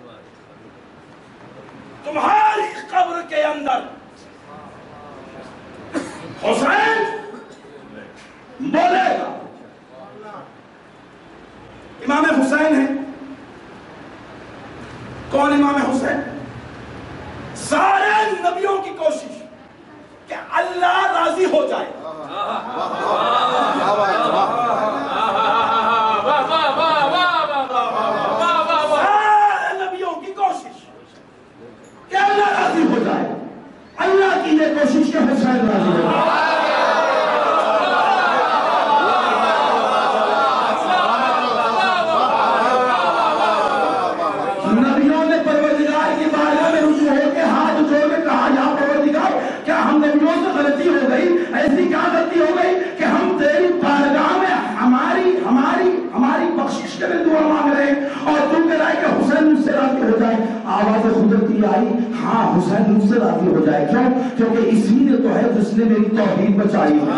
تمہاری قبر کے اندر حسین بولے گا۔ امام حسین ہے، کون امام حسین؟ سارے نبیوں کی کوشش کہ اللہ راضی ہو جائے، ایسی کیا غلطی ہو گئی کہ ہم تیری بارگاہ میں ہماری بخشش کے لیے دعا مانگ رہے ہیں اور تم کہہ رہا ہے کہ حسین مجھ سے راضی ہو جائے. آواز قدرتی آئی, ہاں حسین مجھ سے راضی ہو جائے. کیوں؟ کیونکہ اسی نے تو ہے جس نے میری توحید بچائی ہے.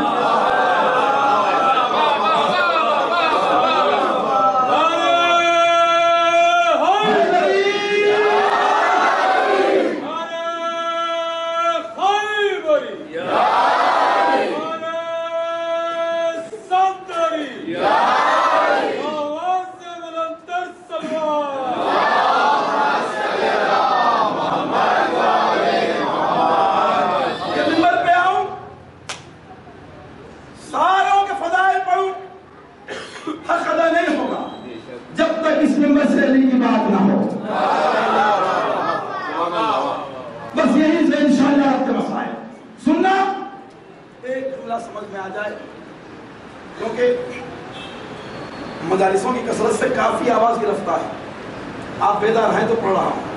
مدارسوں کی کثرت سے کافی آواز گرفتار ہے. آپ بیدار ہیں تو پڑھ رہا ہوں.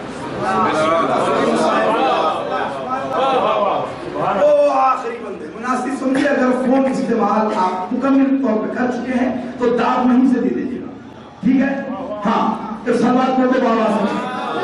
وہ آخری بندے مناسب سمجھے, اگر فون استعمال آپ مکمل طور پہ کر چکے ہیں تو داد وہیں سے دے دیجیے گا, ٹھیک ہے؟ ہاں اس سوال کو تو آواز ہے.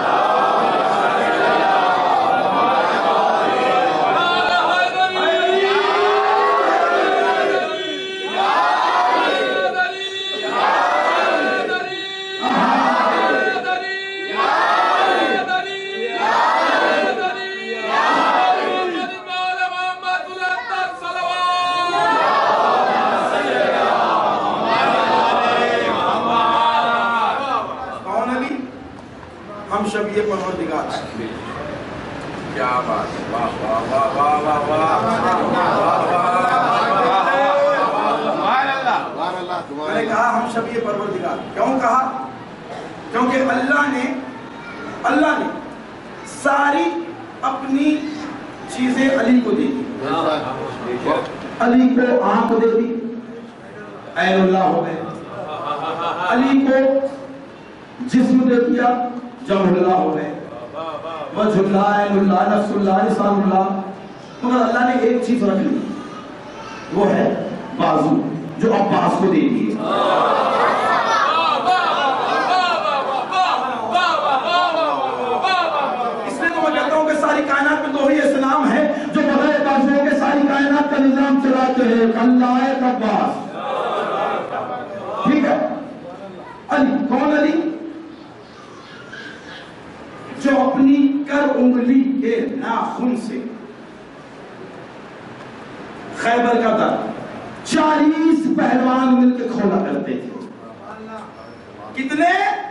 شبیہ پروردگار. کیا بات, واہ واہ واہ واہ واہ واہ. میں نے کہا ہم شبیہ پروردگار. کیوں کہا؟ کیونکہ اللہ نے ساری اپنی چیزیں علی کو دے دی. علی کو آنکھ دے دی, عین اللہ ہو گئے. علی کو جسم دے دیا, جمع اللہ ہو گئے. وجہ اللہ, عین اللہ, نفس اللہ, لسان اللہ. مگر اللہ نے ایک چیز رکھ لی, وہ ہے بازو, جو عباس کو دے دی. اس لیے تو میں کہتا ہوں کہ ساری کائنات میں تو ہی ایسے نام ہے جو بغیر بازو کے ساری کائنات کا نظام چلاتے ہیں. اللہ عباس, ٹھیک ہے. علی کون؟ علی جو اپنی کر انگلی کے ناخن سے خیبر کا در 40 پہلوان مل کے کھولا کرتے تھے. کتنے؟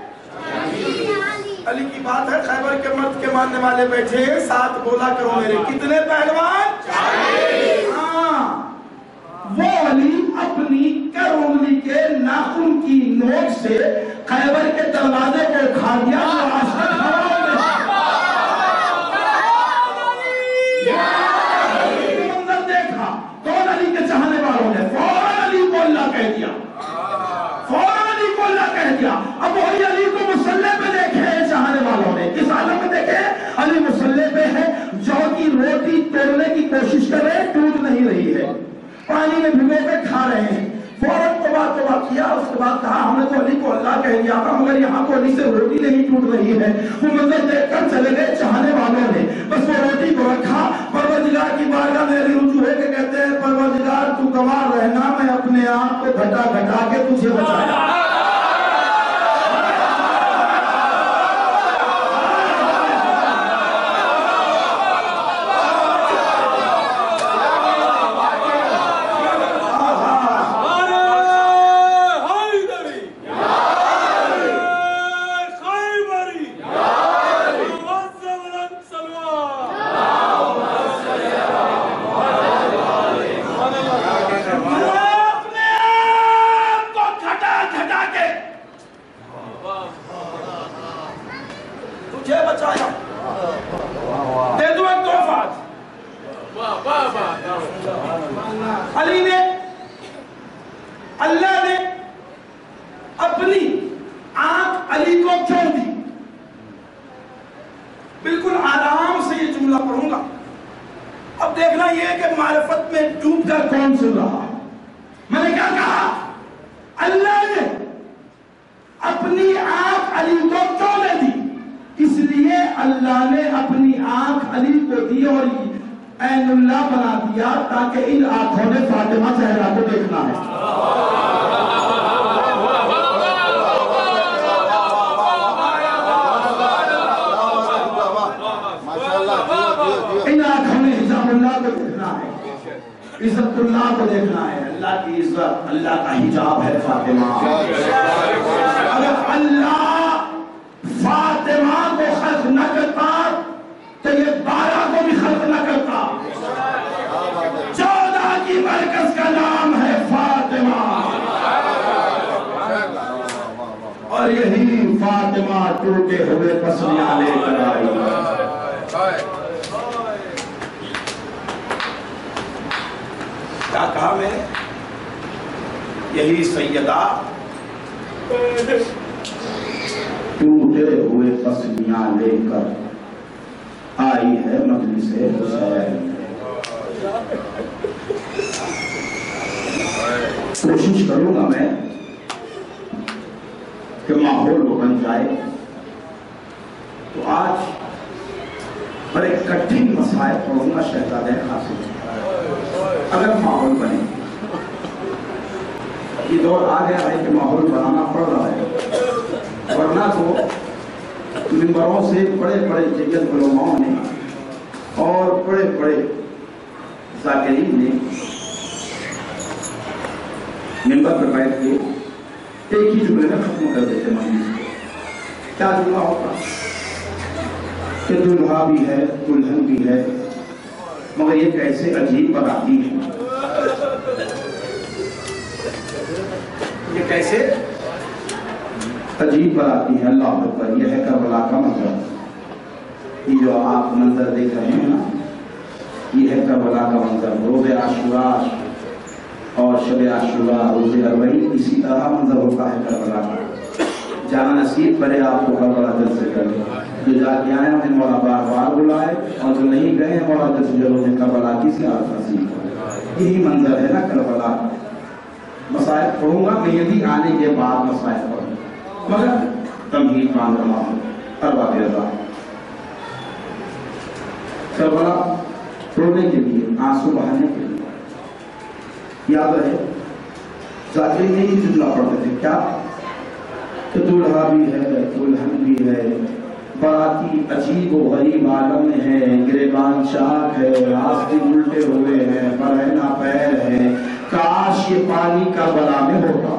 علی کی بات ہے. خیبر کے مرد کے ماننے والے بیٹھے, 7 بولا کرو میرے. کتنے پہلوان؟ 40. ہاں, وہ علی اپنی کر انگلی کے ناخن کی نوک سے خیبر کے دروازے کو کھا دیا. اب وہی علی کو مسلح پہ دیکھے چاہنے والوں نے, کس حالت میں دیکھے؟ علی مسلح پہ ہے, جو کی روٹی توڑنے کی کوشش کر رہے, ٹوٹ نہیں رہی ہے, پانی میں بھگو کے کھا رہے ہیں. فوراً توبہ کیا, اس کے بعد کہا ہم نے تو علی کو اللہ کہہ دیا تھا, مگر یہاں تو علی سے روٹی نہیں ٹوٹ رہی ہے. وہ منظر دیکھ کر چلے گئے چاہنے والوں نے, بس وہ روٹی کو رکھا. پروردگار کی بارگاہ میں علی رجوع ہے کہ کہتے ہیں پروردگار تو گواہ رہنا, میں اپنے آپ کو گھٹا کے تجھے بچایا. علی نے, اللہ نے اپنی آنکھ علی کو کیوں دی؟ بالکل آرام سے یہ جملہ پڑھوں گا, اب دیکھنا یہ کے معرفت میں ڈوب کر کون سن رہا؟ میں نے کیا کہا؟ اللہ نے اپنی آنکھ علی کو کیوں دے دی؟ اس لیے اللہ نے اپنی آنکھ علی کو دی اور عین اللہ بنا دیا تاکہ ان آنکھوں نے فاطمہ زہرا کو دیکھنا ہے۔ ان آنکھوں نے حجاب اللہ کو دیکھنا ہے، عزت اللہ کو دیکھنا ہے۔ اللہ کی عزت، اللہ کا حجاب ہے فاطمہ۔ اگر اللہ فاطمہ کو خلق نہ کرتا تو یہ 12 کو بھی خلق نہ کرتا۔ 14 کی مرکز کا نام ہے فاطمہ، اور یہی فاطمہ ٹوٹے ہوئے پسلیاں لے کر آئی۔ کیا کہا میں نے؟ یہی سیدہ ٹوٹے ہوئے پسلیاں لے کر آئی ہے مجلس حسین۔ کوشش کروں گا میں کہ ماحول بن جائے۔ تو آج بڑے کٹھن مسائل پڑھوں گا شہزادہ قاسم، اگر ماحول بنے۔ یہ دور آ گیا ہے کہ ماحول بنانا پڑ رہا ہے، ورنہ تو ممبروں سے بڑے بڑے جید علماء نے اور بڑے بڑے ذاکرین نے ممبر پر بیٹھ کے ایک ہی جملے میں ختم کر دیتے مجلس کو۔ کیا جملہ ہوگا کہ دلہا بھی ہے، دلہن بھی ہے، مگر یہ کیسے عجیب براتی ہے، یہ کیسے عجیب براتی ہے۔ اللہ اکبر، یہ ہے کربلا کا منظر۔ یہ جو آپ منظر دیکھ رہے ہیں نا، یہ ہے کربلا کا منظر۔ روز عاشورا اور شب عاشورا، روز اربعین، اسی طرح منظر ہوتا ہے کربلا کا۔ جانا نصیب کرے آپ کو کربلا دل سے کرے۔ جو جا کے آئے انہیں مولا بار بار بلائے، اور جو نہیں گئے ہیں مولا دل سے جلو نے کربلا کی زیارت نصیب کرے۔ یہی منظر ہے نا کربلا۔ مسائل پڑھوں گا، مہدی آنے کے بعد مسائل پڑھوں گا، مگر تمہید باندھ رہا ہوں ارباب رضا۔ کربلا رونے کے لیے، آنسو بہانے کے لیے، یاد رہے ذاکرین نے یہ جملہ پڑھتے تھے کیا کہ دلہا بھی ہے، دلہن بھی ہے، باراتی عجیب و غریب عالم میں ہے، گریبان چاک ہے، راستے الٹے ہوئے ہیں، برہنہ پیر ہے، کاش یہ پانی کربلا میں ہوتا۔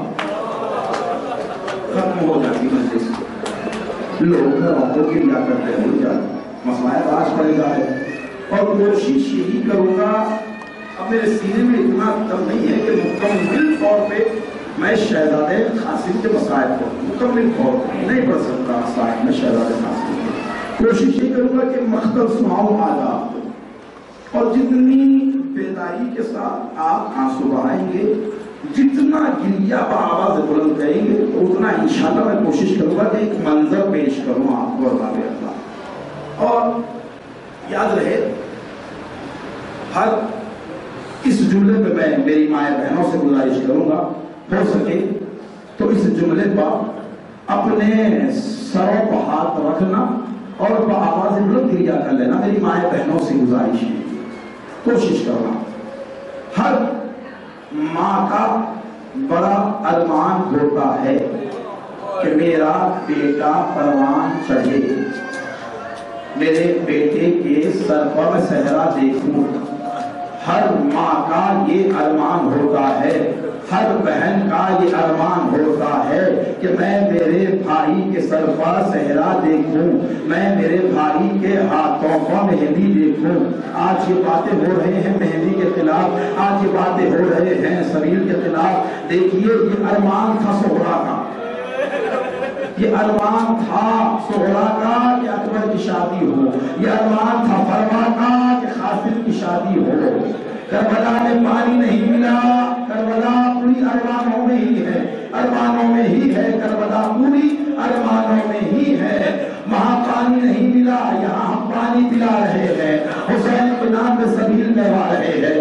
ختم ہو جاتی مجلس، لوگ گھروں کو گریا کرتے ہو جاتے۔ مسائل آج پڑے گا ہے، اور کوشش یہی کروں گا۔ اب میرے سینے میں اتنا دم نہیں ہے کہ مکمل طور پہ میں شہزادہ قاسم کے مسائل کو مکمل طور پہ نہیں پڑھ سکتا۔ مسائل میں شہزادہ قاسم کی کوشش یہ کروں گا کہ مختلف سناؤں آداب کو، اور جتنی بیداری کے ساتھ آپ آنسو بہائیں گے، جتنا گریہ بآواز بلند کریں گے، تو اتنا انشاءاللہ میں کوشش کروں گا کہ ایک منظر پیش کروں آپ کو ارباب اللہ۔ اور یاد رہے، ہر اس جملے پہ میں میری مائیں بہنوں سے گزارش کروں گا، ہو سکے تو اس جملے پر اپنے سروں کو ہاتھ رکھنا اور بآواز بلند گریہ کر لینا، میری مائیں بہنوں سے گزارش ہے۔ کوشش کرنا، ہر ماں کا بڑا ارمان ہوتا ہے کہ میرا بیٹا پروان چڑھے، میرے بیٹے کے سر پر صحرا دیکھوں۔ ہر ماں کا یہ ارمان ہوتا ہے، ہر بہن کا یہ ارمان ہوتا ہے کہ میں میرے بھائی کے سر پر صحرا دیکھوں، میں میرے بھائی کے ہاتھوں کو مہندی دیکھوں۔ آج یہ باتیں ہو رہے ہیں مہندی کے خلاف، آج یہ باتیں ہو رہے ہیں سبیل کے خلاف۔ دیکھیے یہ ارمان تھا سہرا کا، یہ ارمان تھا سہرا کا کہ اکبر کی شادی ہو، یہ ارمان تھا فرما کا کہ قاسم کی شادی ہو۔ کربلا میں پانی نہیں ملا، کربلا پوری ارمانوں میں ہی ہے، ارمانوں میں ہی ہے، کربلا پوری ارمانوں میں ہی ہے۔ وہاں پانی نہیں ملا، یہاں ہم پانی پلا رہے ہیں، حسین کے نام پہ سبیل کروا رہے ہیں۔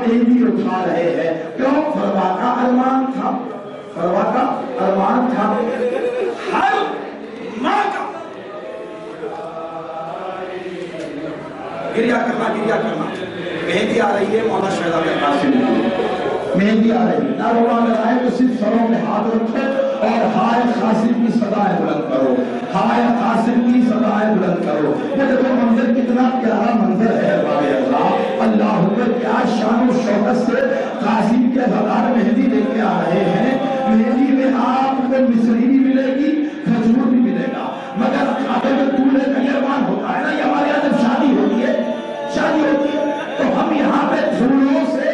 مہندی اٹھا رہے ہیں. کیوں؟ فروا کا ارمان تھا، فروا کا ارمان تھا. ہر ماں کا گریا کرنا، گریا کرنا. مہندی آ رہی ہے مولانا شہزاد قاسم کی. مہندی آ رہی ہے. ناروان آئے تو صرف سروں میں ہاتھ رکھو اور ہائے قاسم کی صدائیں بلند کرو، ہائے قاسم کی صدائیں بلند کرو. یہ دیکھو منظر کتنا پیارا منظر ہے. اللہ اللہ اکبر، کیا شان و شوکت سے قاسم کے ہزار مہندی لے کے آ رہے ہیں. مہندی میں آپ کو مصری بھی ملے گی، کھجور بھی ملے گا، مگر اگر دولہے کا ارمان ہوتا ہے نا، یہ ہمارے یہاں جب شادی ہوتی ہے، شادی ہوتی ہے تو ہم یہاں پہ پھولوں سے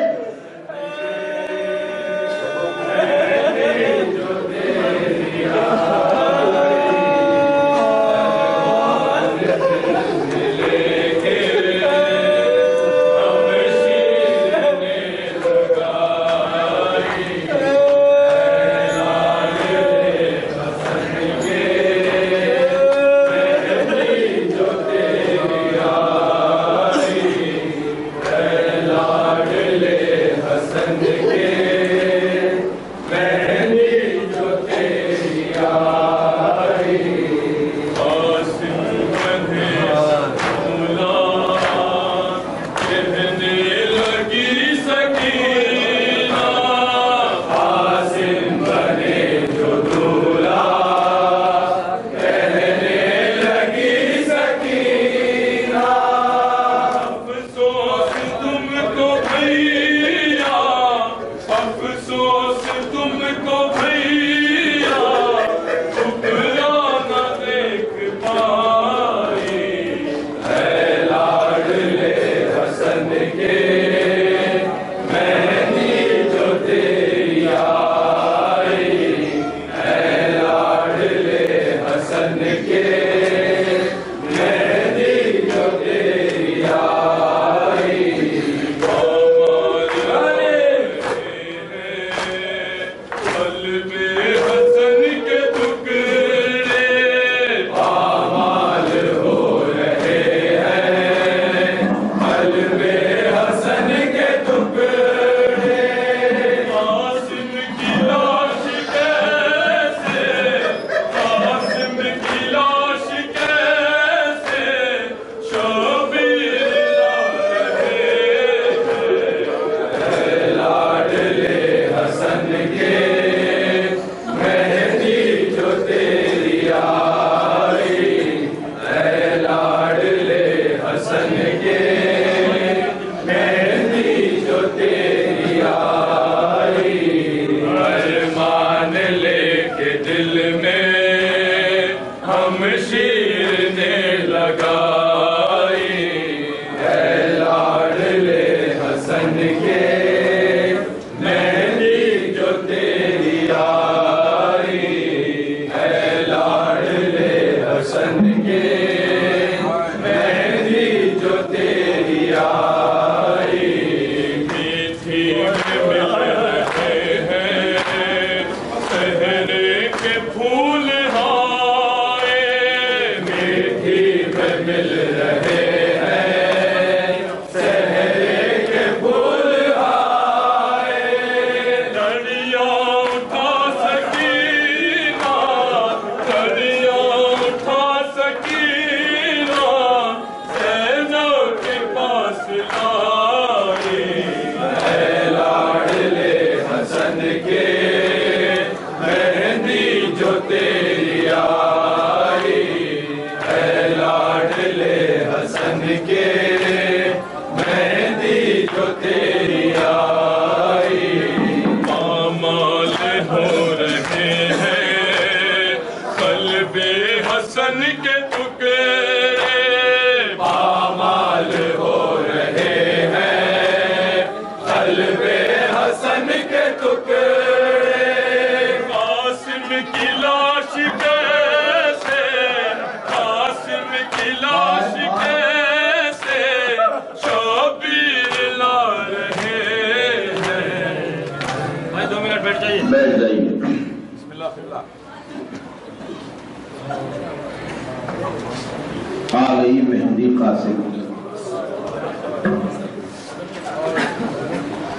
آ گئی مہندی قاسم.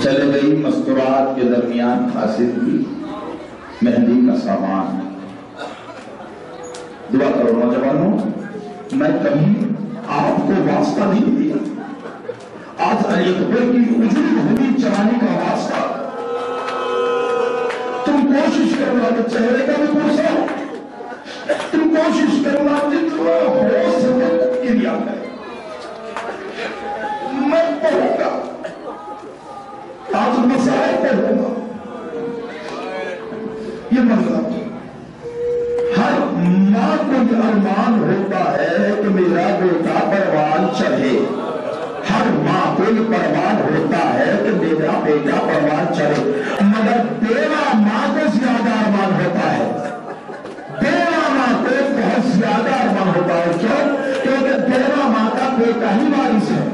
چلے گئی مستورات کے درمیان قاصد کی مہندی کا سامان. دعا کرو نوجوانوں، میں کبھی آپ کو واسطہ نہیں دیا، آج علی اکبر کی اجڑی ہوئی جوانی کا واسطہ. تم کوشش کرنا کہ چہرے کا بھی پوچھا، تم کوشش کرنا جتنا ہو سکے کریا کرے. میں پڑھوں گا، آج مسائل پڑھوں گا. یہ مطلب ہر ماں کو یہ ارمان ہوتا ہے کہ میرا بیٹا پروان چڑھے. ہر ماں کو یہ پروان ہوتا ہے کہ میرا بیٹا پروان چڑھے. مگر بیوہ ماں کو زیادہ ارمان ہوتا ہے. بیوہ ماں کو بہت زیادہ ارمان ہوتا ہے. کیوں؟ کیونکہ بیوہ ماں کا بیٹا ہی وارث ہے.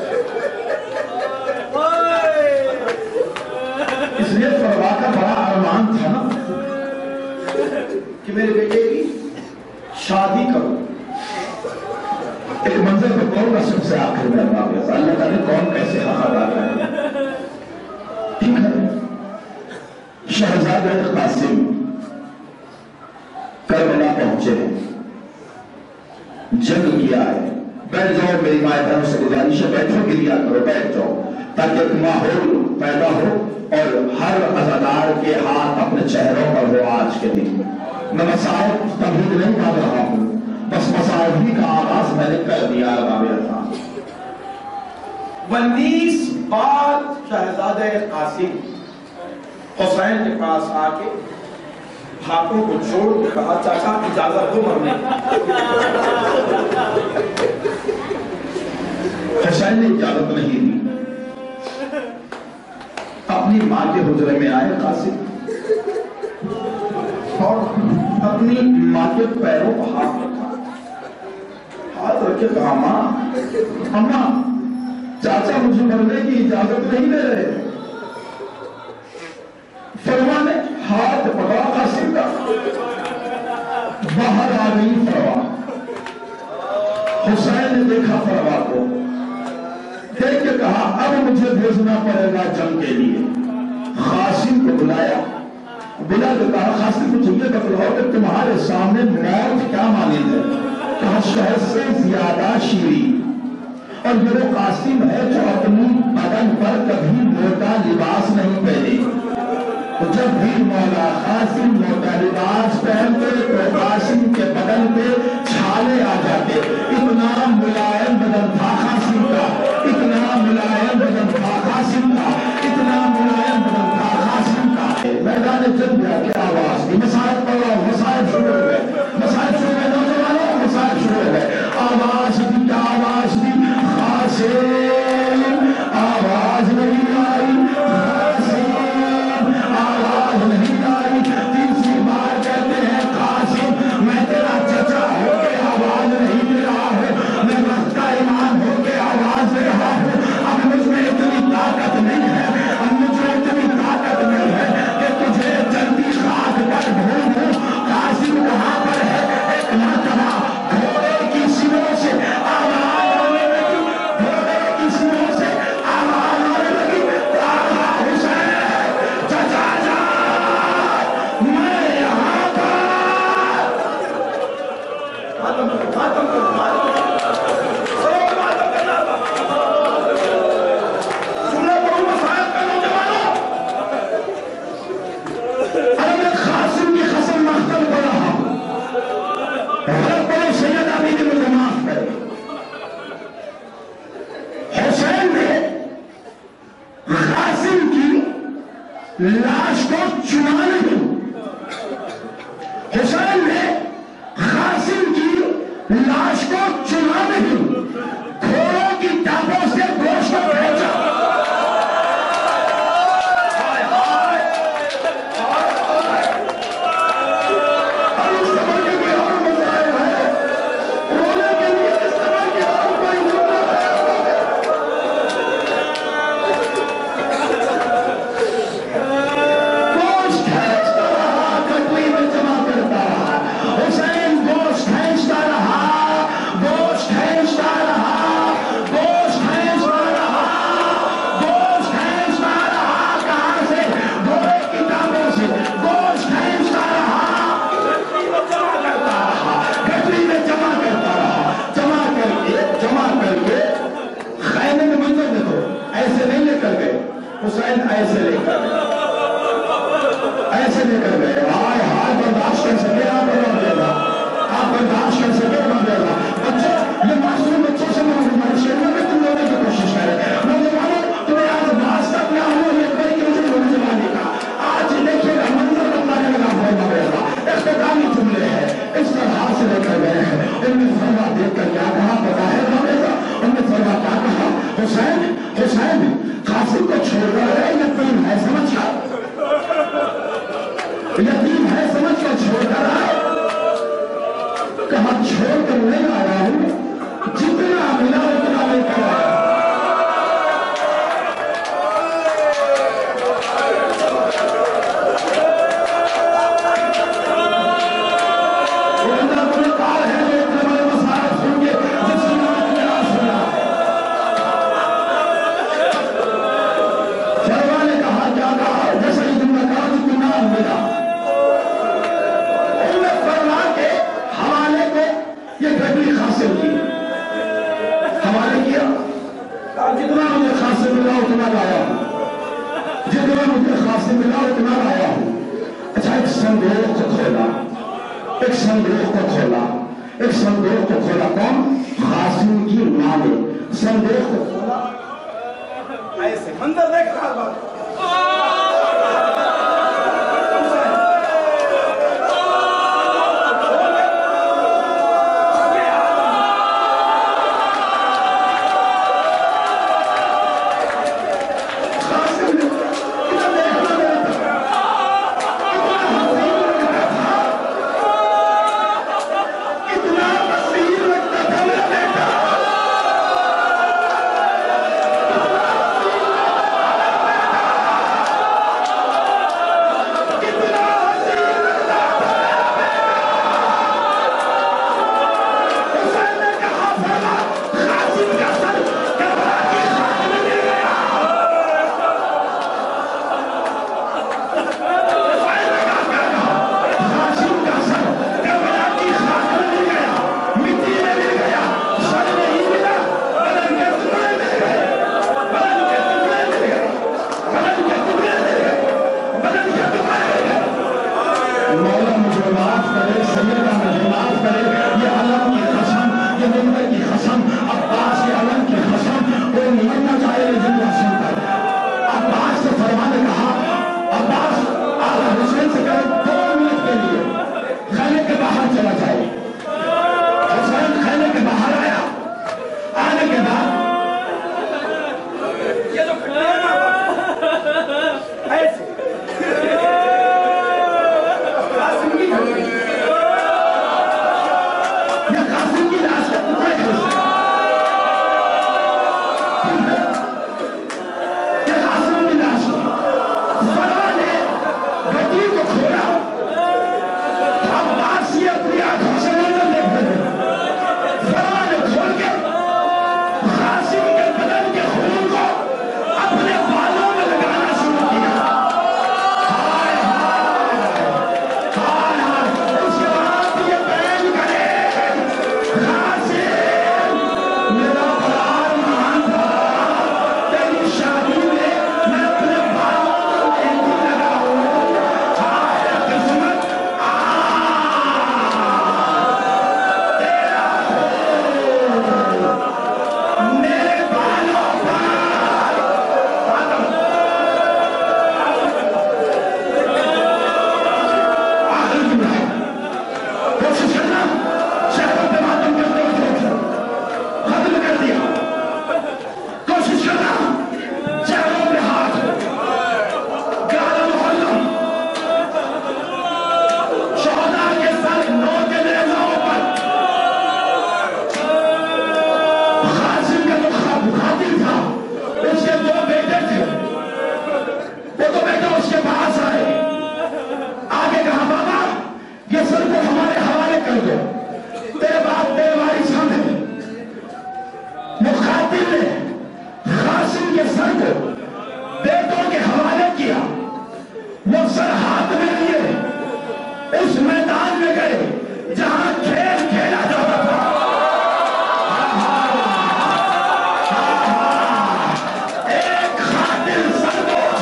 اس لیے پروا کا بڑا ارمان تھا نا کہ میرے بیٹے کی شادی کروں. ایک منظر کو کون کا سب سے آخر میں اللہ تعالیٰ نے کون کیسے حق ادا کرے. ٹھیک ہے، شہزادہ قاسم کربلا پہنچے ہیں، جنگ کیا ہے. بیٹھ جاؤ، میری مائیں بہنوں سے گزارش ہے، بیٹھو، گریا کرو، بیٹھ جاؤ تاکہ ایک ماحول پیدا ہو اور ہر عزادار کے ہاتھ اپنے چہروں پر ہو. آج کے دن میں مسائل تبلیغ نہیں کر رہا ہوں، بس مسائل ہی کا آغاز میں نے کر دیا. تھا 19 بار شہزادہ قاسم حسین کے پاس آ کے ہاتھوں کو چھوڑ کے کہا چاچا اجازت دو مرنے. حسین نے اجازت نہیں دی. اپنی ماں کے حجرے میں آئے قاسم اور اپنی ماں کے پیروں کو ہاتھ رکھا. ہاتھ رکھے کہا ماں، اماں، چاچا مجھے مرنے کی اجازت نہیں دے رہے. فروا نے ہاتھ پکڑا قاسم کا، باہر آ گئی فروا. حسین نے دیکھا فروا کو، دیکھ کے کہا اب مجھے بھیجنا پڑے گا جنگ کے لیے. قاسم کو بلایا، بلا کے کہا قاسم کو یہ بتلاؤ کہ تمہارے سامنے موت کیا مانند ہے. کہا شہد سے زیادہ شیریں. اور یہ وہ قاسم ہے جو اپنی بدن پر کبھی موٹا لباس نہیں پہنے. جب بھی مولا قاسم موٹا لباس پہنتے تو قاسم کے بدن پہ چھالے آ جاتے. اتنا ملائم بدن تھا قاسم کا، اتنا ملائم بدن تھا قاسم کا، اتنا ملائم بدن تھا قاسم کا. میدان جنگ جا کے آواز دی، مسائل پڑھو، مسائل شروع ہو گئے، مسائل شروع ہوئے. نوجوانوں مسائل شروع ہو گئے. آواز دی، کیا آواز دی؟ قاسم. آواز نہیں آئی، قاسم. آواز نہیں آئی. تیسری بار کہتے ہیں قاسم میں تیرا چچا ہو کے آواز نہیں دے رہا ہوں، میں وقت کا امام ہو کے آواز دے رہا ہوں. اب مجھ میں اتنی طاقت نہیں ہے، اب مجھ میں اتنی طاقت نہیں ہے کہ تجھے جلدی خاک پر ڈھونڈ دوں. قاسم کہاں پر ہے؟ ایک مرتبہ گھوڑے کی سنوں سے آواز آنے لگی، گھوڑے کی سنوں سے آواز آنے لگی. آقا حسین چچا جان میں یہاں پر. ماتم کرو. سننا پڑھو مسائل کا نوجوانوں. ارے میں قاسم کی قسم مختل پڑھ رہا ہوں. غلط پڑھو سید ابھی نے مجھے معاف کرے. حسین نے قاسم کی لاش کو چنا نہیں. حسین نے قاسم کی لاش کو چنا نہیں، گھوڑوں کی ٹانگوں سے گوشت کو پھینچا. اب اس سفر کے کوئی اور مسائل ہے، رونے کے لیے اس سفر کے اور کوئی ضرورت ہے. گوشت ہے، حسین ایسے لے کر گئے ہائے ہائے برداشت کر سکے آپ مر گا آپ برداشت کر سکے مر گا بچوں یہ معصوم بچوں سے ہمارے شہر میں تم لوگنے کی کوشش کرے نوجوانوں تمہیں آج باز تک نہ ہو یہ کوئی کیسے نوجوانی کا آج دیکھیے گا منظر بتانے لگا ہوا مرے گا اختتامی جملے ہیں اس طرح سے لے کر گئے ہیں ان میں فرما دیکھ کر کیا کہا پتا ہے مرے گا ان میں فرما کیا کہا حسین قاسم کو چھوڑ کر یتیم ہے سمجھ کر یتیم ہے سمجھ کر چھوڑ کر آئے کہا چھوڑ کر نہیں آیا ہوں جتنا ملا اتنا لے کر آیا ایک صندوق کو کھولا کون قاسم کی ماں نے صندوق کو کھولا ایسے منظر دیکھ رہا بات ایک خاتم سر کو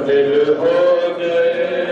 قتل ہو گئے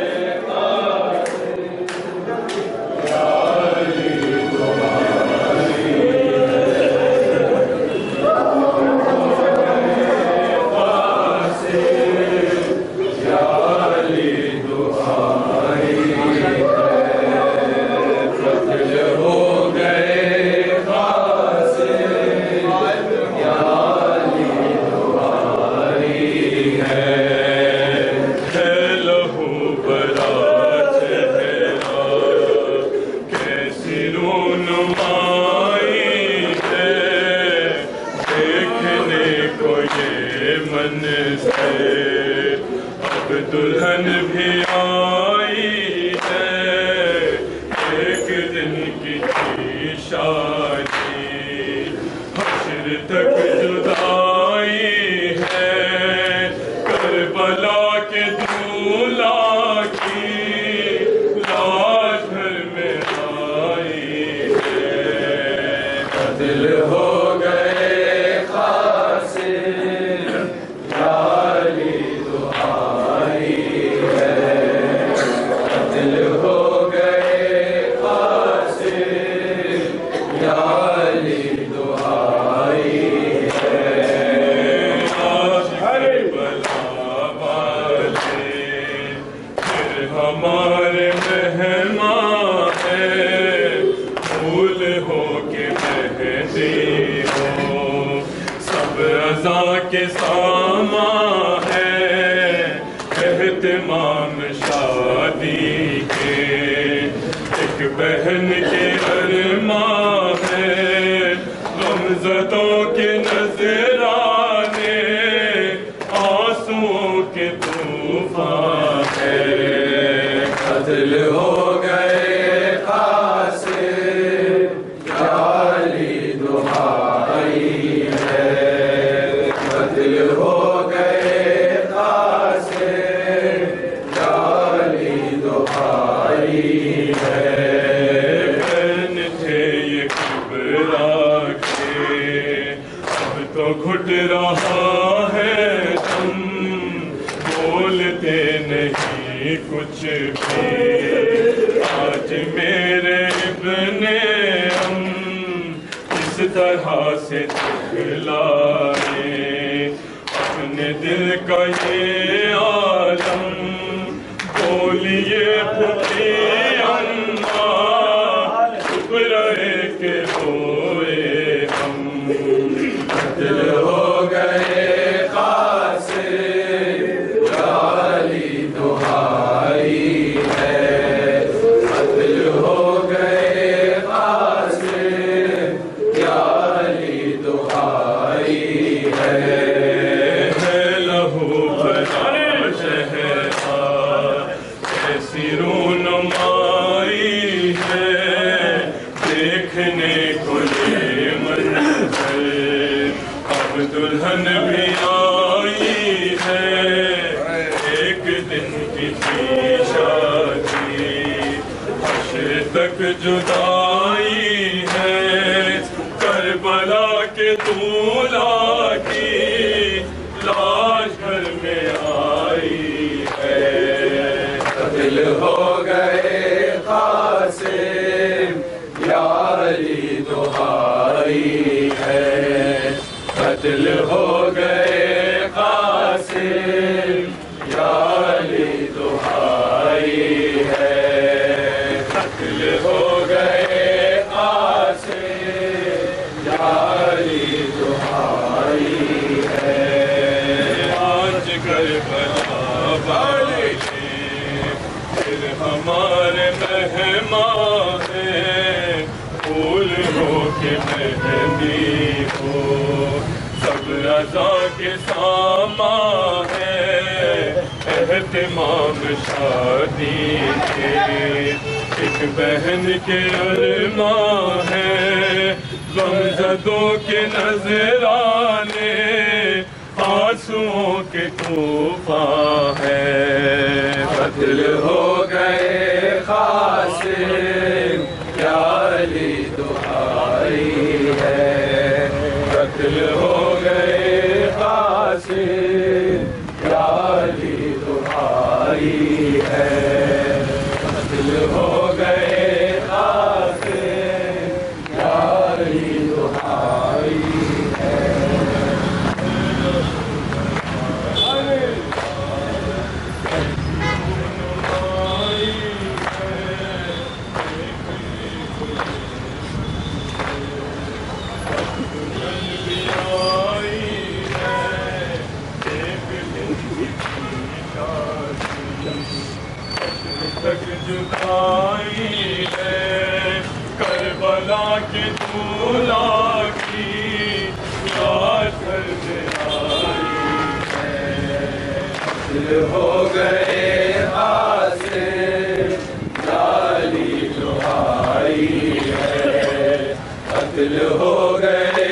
دلہن بھی آئی ہے ایک دن کی تھی شادی حشر تک جدائی ہے کربلا کے دولہا کی لاش گھر میں آئی ہے قتل ہو گئے قاسم ہمارے مہمان ہیں پھول ہو کے بہتے ہو سب رضا کے سامان ہے اہتمام شادی کے ایک بہن کے ارمان ہے غمزدوں کے نذرانے آنسوؤں کے طوفان ہے قتل ہو گئے قاسم جعلی دہائی ہے قتل ہو گئے قاسم جعلی دہائی ہے بہن تھے یہ کبرا کے اب تو گھٹ رہا ہے تم بولتے نہیں کچھ بھی آج میرے ابن ہم اس طرح سے دکھلائے اپنے دل کا یہ عالم بولیے پھوٹی اماں چپ رہے کہ روئے ہم قتل ہو گئے قاسم جعلی دہائی ہے قتل ہو گئے قاسم جعلی دہائی ہے لہو بھرا شہرا ایسی رونمائی ہے دیکھنے کو یہ منظر اب دلہن بھی آئی ہے ایک دن کی تھی شادی حشر تک جدائی ہے کربلا کے دولہا کی لاش گھر میں آئی ہے قتل ہو گئے قاسم جعلی دہائی ہے قتل ہو گئے قاسم جعلی دہائی ہے قتل ہو گئے قاسم جعلی دہائی ہے آج کربلا والے پھر ہمارے مہمان ہیں پھول ہو کے مہندی ہو سب رضا کے سامان ہے اہتمام شادی کے ایک بہن کے ارمان ہے غمزدوں کے نذرانے آنسوؤں کے طوفان ہے قتل ہو گئے قاسم جعلی دہائی ہے قتل ہو گئے قاسم جعلی دہائی تک جدائی ہے کربلا کی دھولا کی یاد قتل ہو گئے قاسم جعلی دہائی ہے قتل ہو گئے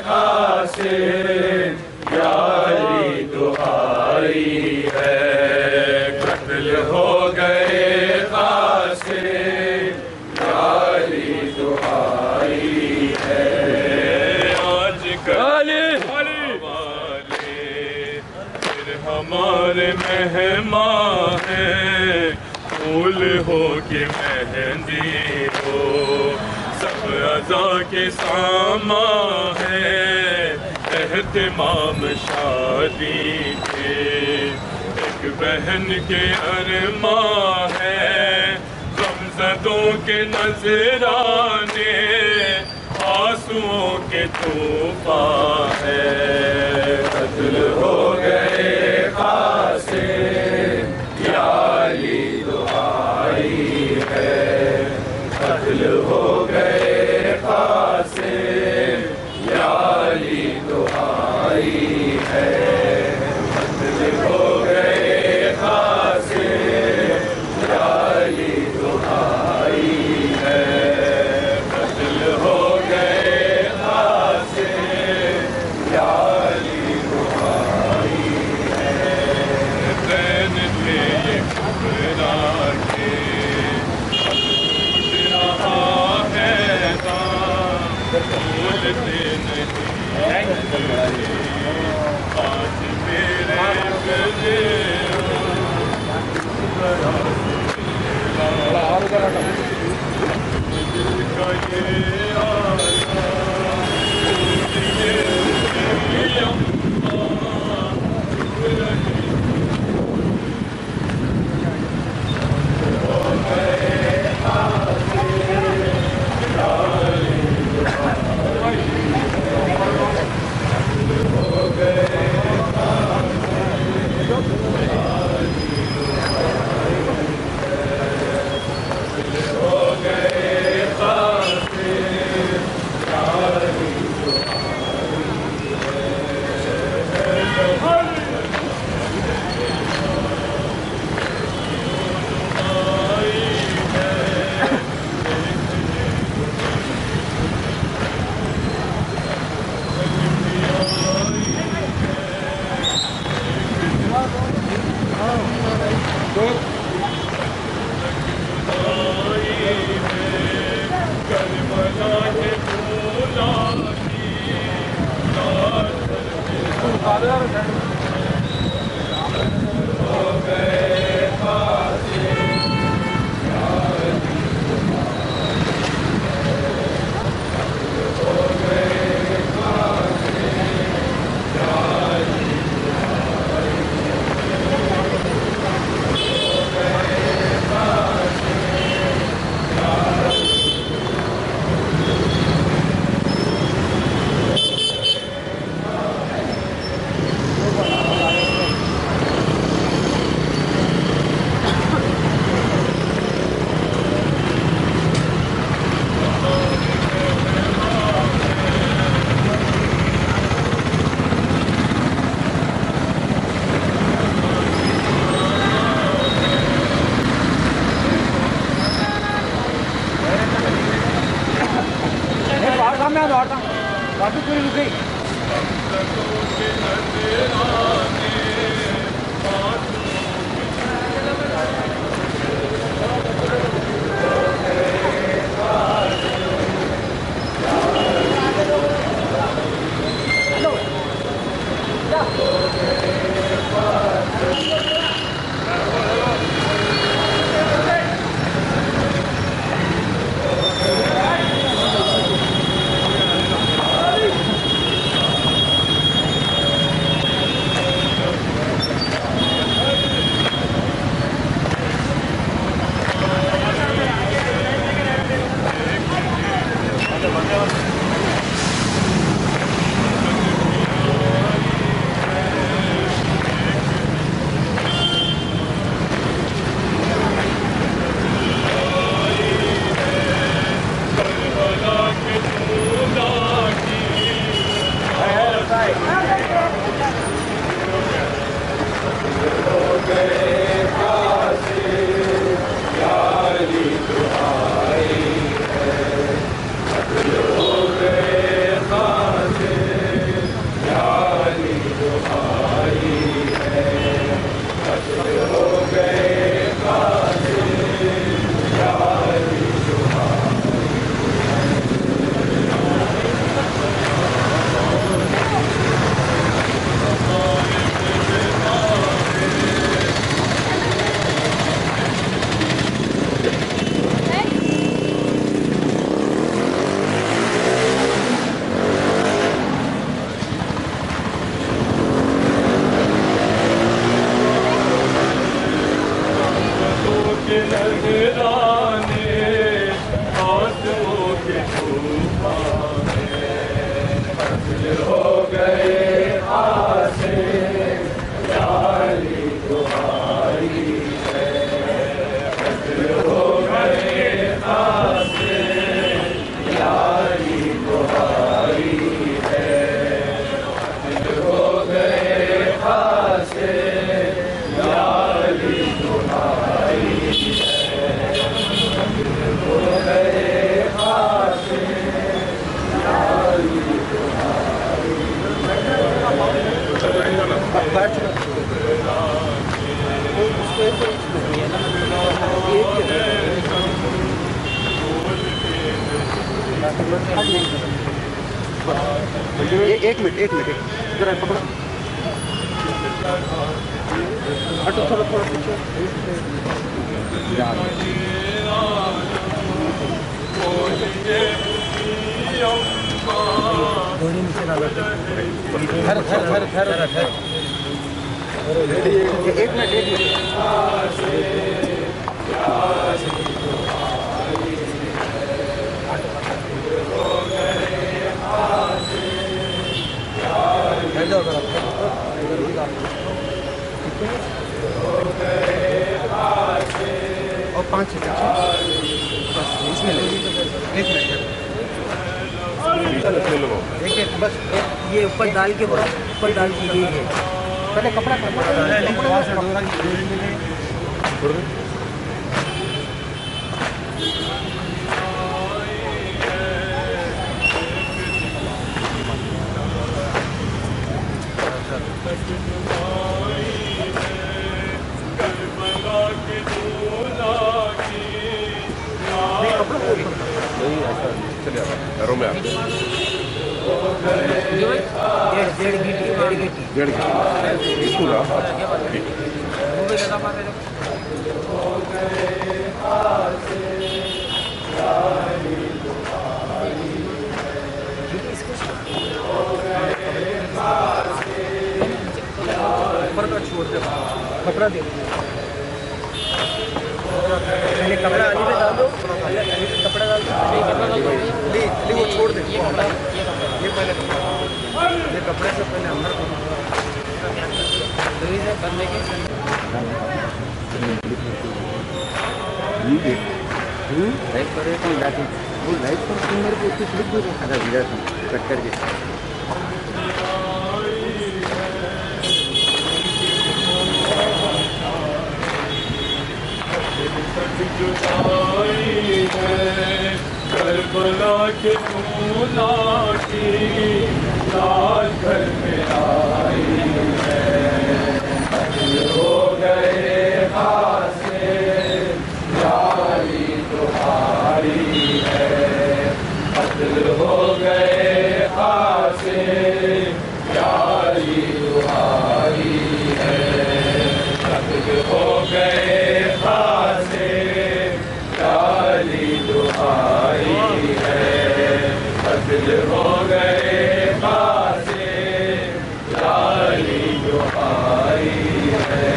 قاسم جعلی دہائی ہے قتل ہو گئے قاسم جعلی دہائی ہے آج کل ہمارے مہمان ہیں پھول ہو کہ مہندی ہو سب عزا کے سامان ہے اہتمام شادی کے ایک بہن کے ارمان ہے غمزدوں کے نذرانے آنسوؤں کے طوفان ہے قتل ہو گئے قاسم جعلی دہائی ہے قتل ہو گئے قاسم جعلی دہائی ہے قتل ہو گئے قاسم جعلی دہائی ہے قتل ہو گئے قاسم جعلی دہائی ہے بین تھے یہ ٹکرا کے اب ٹوٹ رہا ہے بھولتے نہیں آج میرے گلے एक मिनट जरा पकड़ो, हटो थोड़ा पीछे। एक मिनट और 5 सेकंड बस इसमें ले, 1 मिनट एक बस ये ऊपर डाल के ये है पहले कपड़ा कपड़ा दे पहले कपड़ा अली पे डाल दो, अली पे कपड़ा डाल दो, ले वो छोड़ दे, ये पहले ये कपड़े से पहले अंदर करने के लाइट पर तो जाती वो लाइट पर मेरे को कुछ लिख दो आधा वीडियो कट करके करबला के दूल्हा की लाल घर में आई है, हो गए हासे यारी तुम्हारी है, कत्ल हो गए हासे यारी तुम्हारी है, कत्ल हो गए हासे यारी तुम्हारी है, कत्ल हो गए हासे यारी तुम्हारी है।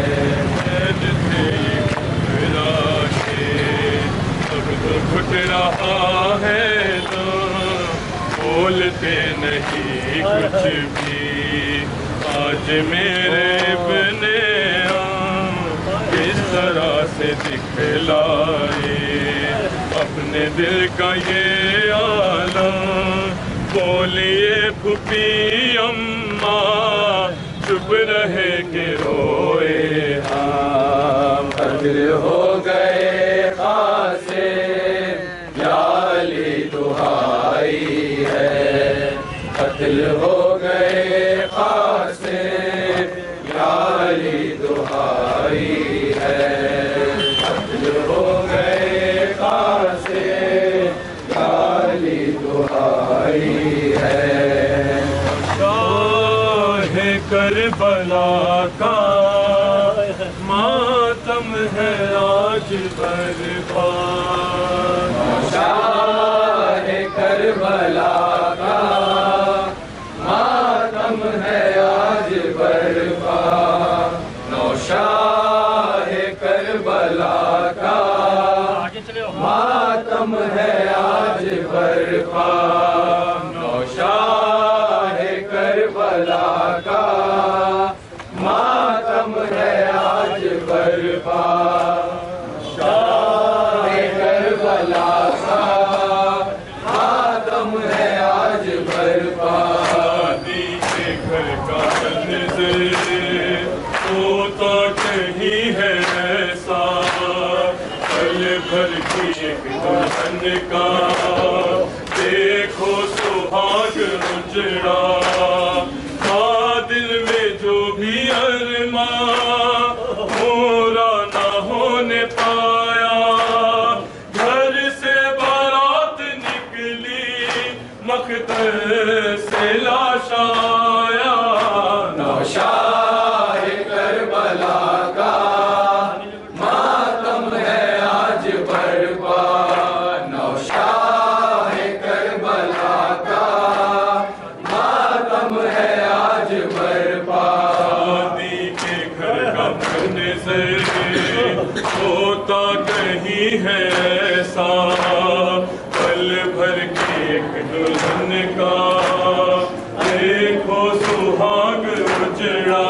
घुट रहा है तो बोलते नहीं कुछ भी, आज मेरे बने किस तरह से दिखलाए अपने दिल का ये आलम, बोलिए फूफी अम्मा चुप रहे के रोए हम, कत्ल हो गए खासे याली दुहाई है, कत्ल हो गए खासे याली दुहाई है, कत्ल हो गए खासे याली दुहाई है। शाहे करबला का मातम है आज बरपा, शाहे करबला का मातम है आज बरपा, नौशाहे करबला का मातम है आज बरपा, नौशाहे करबला का मातम है आज बरपा, शाहे करबला का मातम है आज बरपा, दी के घर का तंज़ ایک دلہن کا دیکھو سہاگ اجڑا دل میں جو بھی ارمان پورا نہ ہونے پایا گھر سے بارات نکلی مقتل سے لاش آیا نوشاہ کربلا کا ماتم ہے آج برپا نوشاہ کربلا کا ماتم ہے آج برپا شادی کے گھر کا منظر ہوتا کہیں ہے ایسا پل بھر کے ایک دلہن کا دیکھو سہاگ اجڑا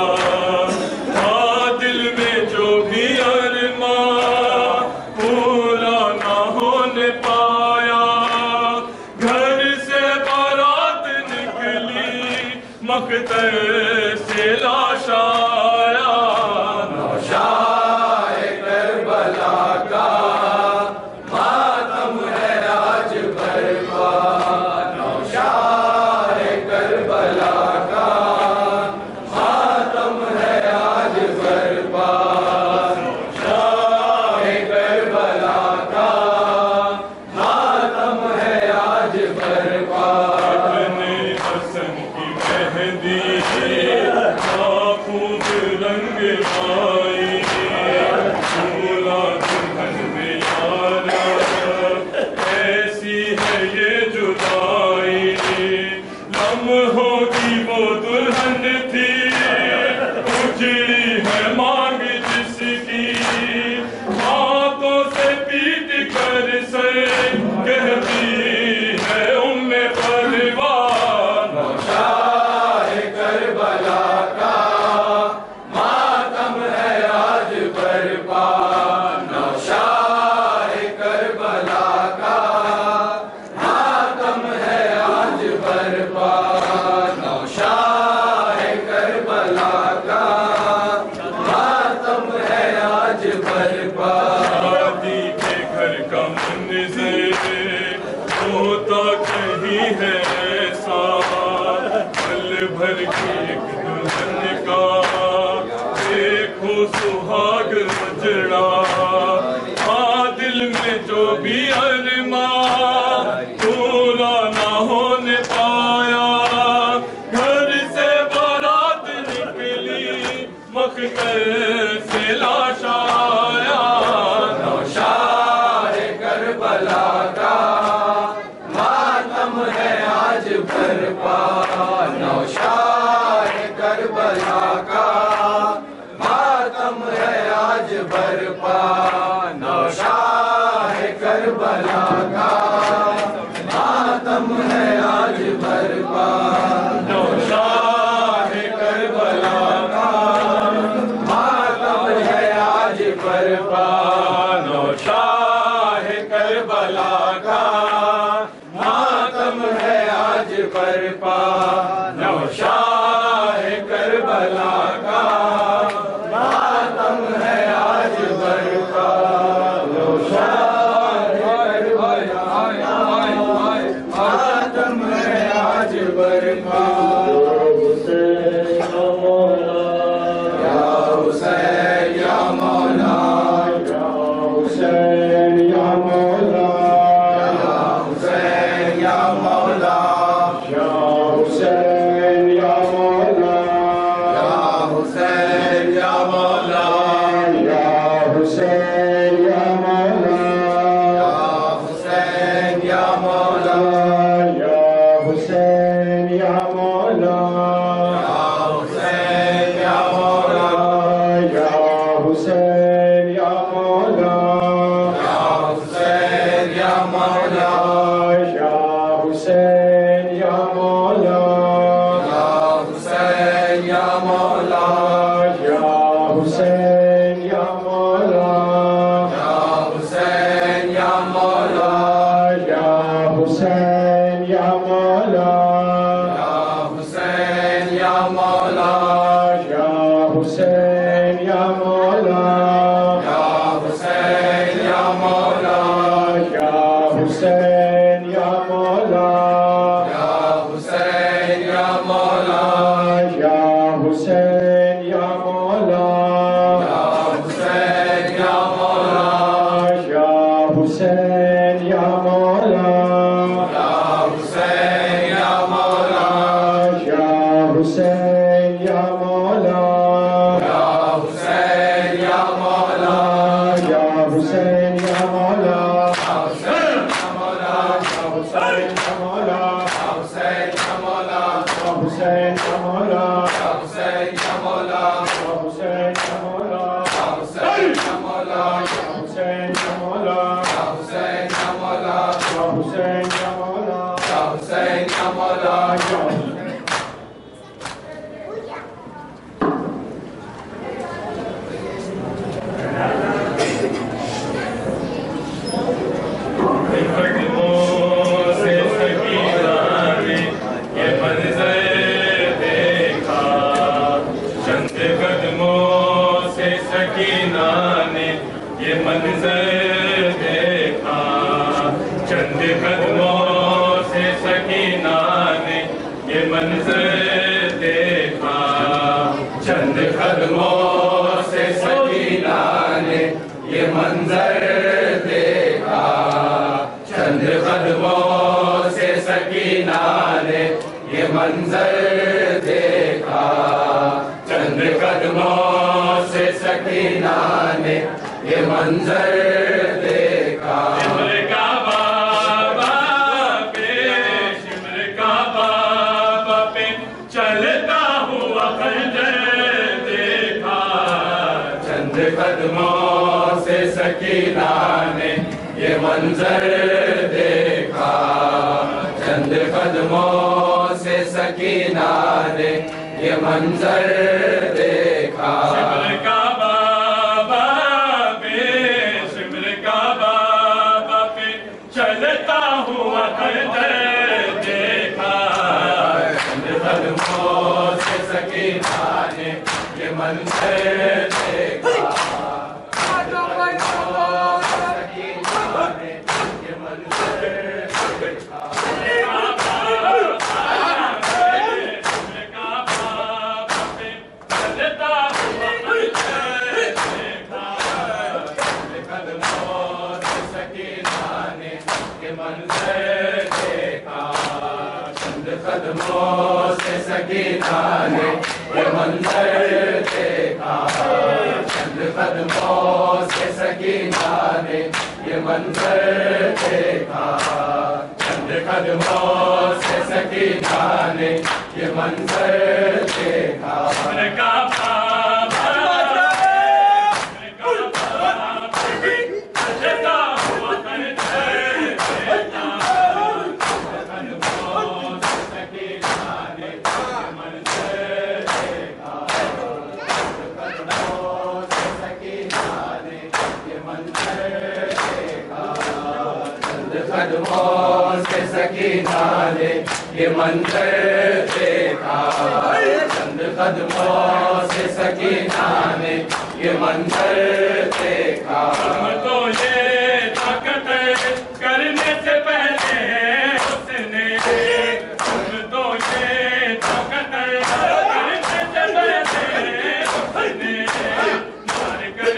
دل میں جو بھی ارمان پورا نہ ہونے پایا گھر سے بارات نکلی مقتل سے لاش آیا نوشاہ کربلا کا ماتم ہے آج برپا نوشاہ کربلا کا ماتم ہے آج برپا نوشاہ کربلا کا ماتم ہے آج برپا ابن حسن کی مہندی خوب رنگ آئی بولا دلہن میں یارا ایسی ہے یہ جدائی لمحوں کی وہ دلہن تھی اجڑی ہے مانگ جس کی ہاتھوں سے پیٹ کر سے کہتی ہے ام پروان نوشاہ کربلا کا ماتم ہے آج برپا نوشاہ کربلا کا ماتم ہے آج برپا نوشاہ کربلا کا ماتم ہے آج برپا شادی کے گھر کا منظر ہوتا کہیں ہے ایسا پل بھر کے ایک دلہن کا دیکھو سہاگ اجڑا دل میں جو بھی ارمان پورا نہ ہونے پایا گھر سے بارات نکلی مقتل سے لاش آیا نوشاہ کربلا کا ماتم ہے آج برپا نوشاہ کربلا کا ماتم ہے آج برپا نوشاہ کربلا کا ماتم ہے آج برپا نوشاہ کربلا کا ماتم ہے آج برپا نوشاہ کربلا کا ماتم ہے آج برپا نوشاہ کربلا کا ماتم ہے آج برپا نوشاہ کربلا کا ماتم ہے آج برپا یا حسین یا مولا یا حسین یا مولا یا حسین یا مولا یا حسین یا مولا یا حسین یا مولا یا حسین یا مولا یا حسین یا مولا یا حسین یا مولا حسین یا مولا حسین یا مولا حسین یا مولا حسین یا مولا حسین یا مولا حسین یا مولا حسین یا مولا حسین یا مولا حسین یا مولا حسین یا مولا حسین یا مولا حسین یا مولا حسین یا مولا یہ منظر دیکھا چند قدموں سے سکینہ نے یہ منظر دیکھا چند قدموں سے سکینہ نے یہ منظر دیکھا چند قدموں سے سکینہ نے یہ منظر دیکھا چند قدموں سے سکینہ نے یہ منظر دیکھا شمر کا بابا پہ شمر کا بابا پہ چلتا ہوا خنجر دیکھا چند قدموں سے سکینہ نے یہ منظر دیکھا چند قدموں سے سکینہ نے یہ منظر دیکھا شمر کا چلتا ہوا خنجر دیکھا چند قدموں سے سکینہ نے یہ منظر دیکھا چند قدموں سے سکینہ نے یہ منظر دیکھا چند قدموں سے سکینہ نے یہ منظر دیکھا چند قدموں سے سکینہ نے یہ منظر دیکھا چند قدموں سے سکینہ نے یہ منظر دیکھا قدموں سے سکینہ نے یہ منظر دیکھا چند قدموں سے سکینہ نے یہ منظر دیکھا تو یہ طاقت کرنے سے پہلے اس نے تو یہ طاقت کرنے سے پہلے اس نے مار کر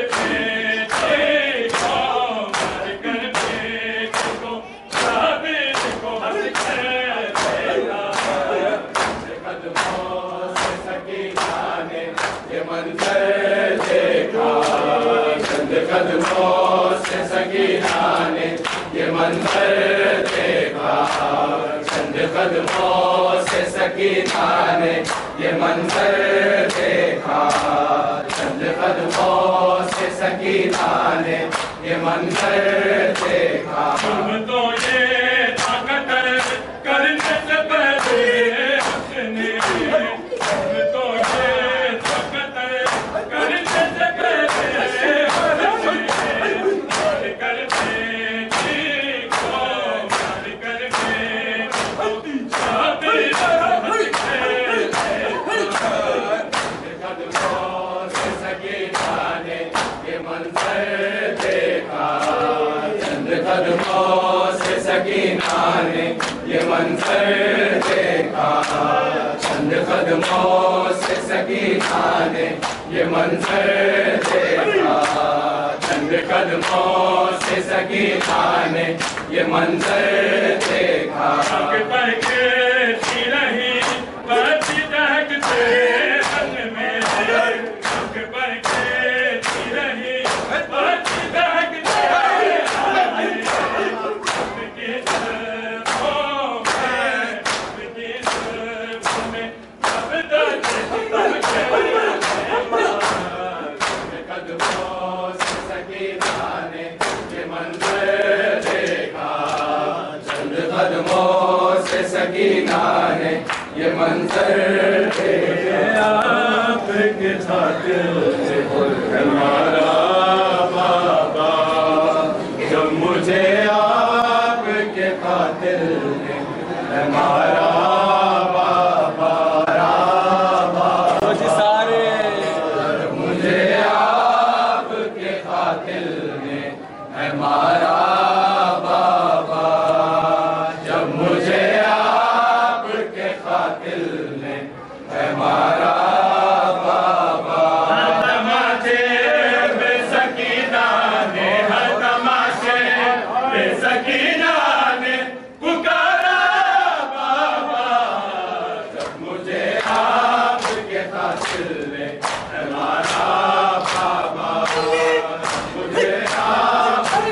قدموں سے سکینہ نے یہ منظر دیکھا چند قدموں سے سکینہ نے یہ منظر دیکھا چند قدموں سے سکینہ نے یہ منظر دیکھا تو یہ طاقت کرنے سے پہلے اس نے تو یہ طاقت کرنے سے پہلے قدموں سے سکینہ نے یہ منظر دیکھا چند قدموں سے سکینہ نے یہ منظر دیکھا چند قدموں سے سکینہ نے یہ منظر دیکھا پر کے تھی رہی بڑھتی دہکتے رنگ میں پر کے تھی رہی بڑھتی دہکتے سکینہ نے یہ منظر آپ کے خاطر ہمارا بابا جب مجھے آپ کے خاطر ہمارا بابا سارے مجھے آپ کے خاطر ہمارا بابا جب مجھے آپ کے خاطر ہمارا بابا تماشے بے سکینہ نے ہر تماشے بے سکینہ نے پکارا بابا جب مجھے آپ کے خاطر ہمارا بابا مجھے آپ کے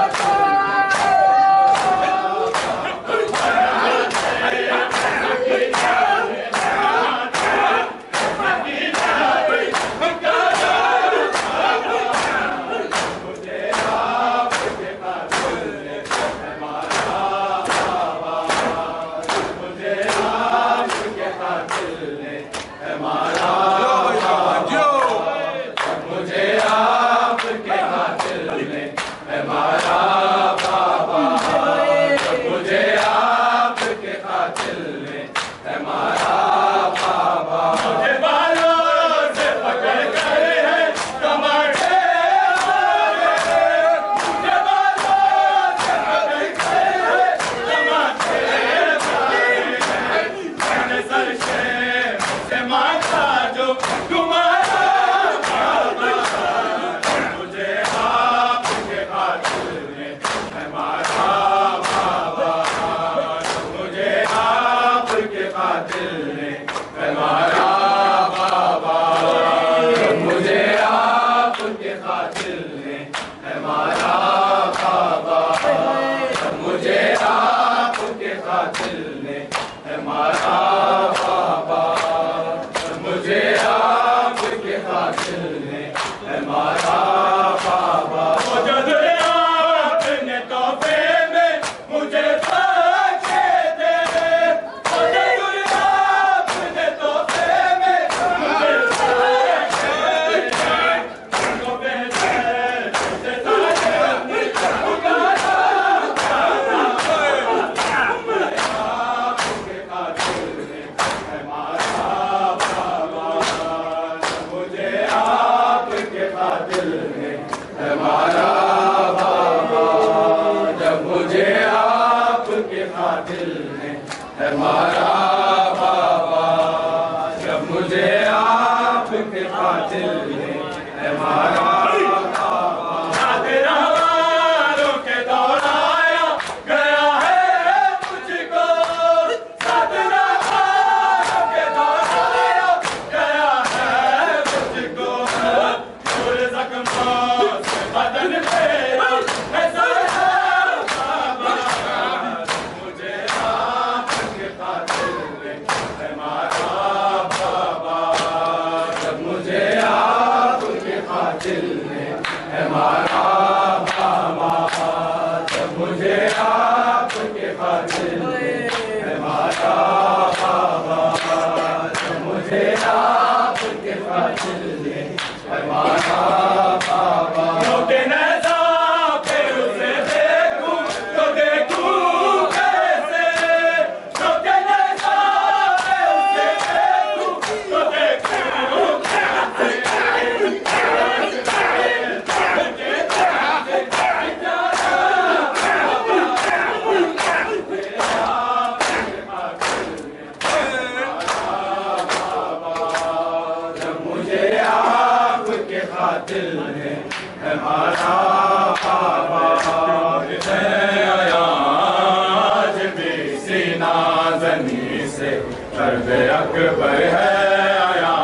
اکبر ہے آیا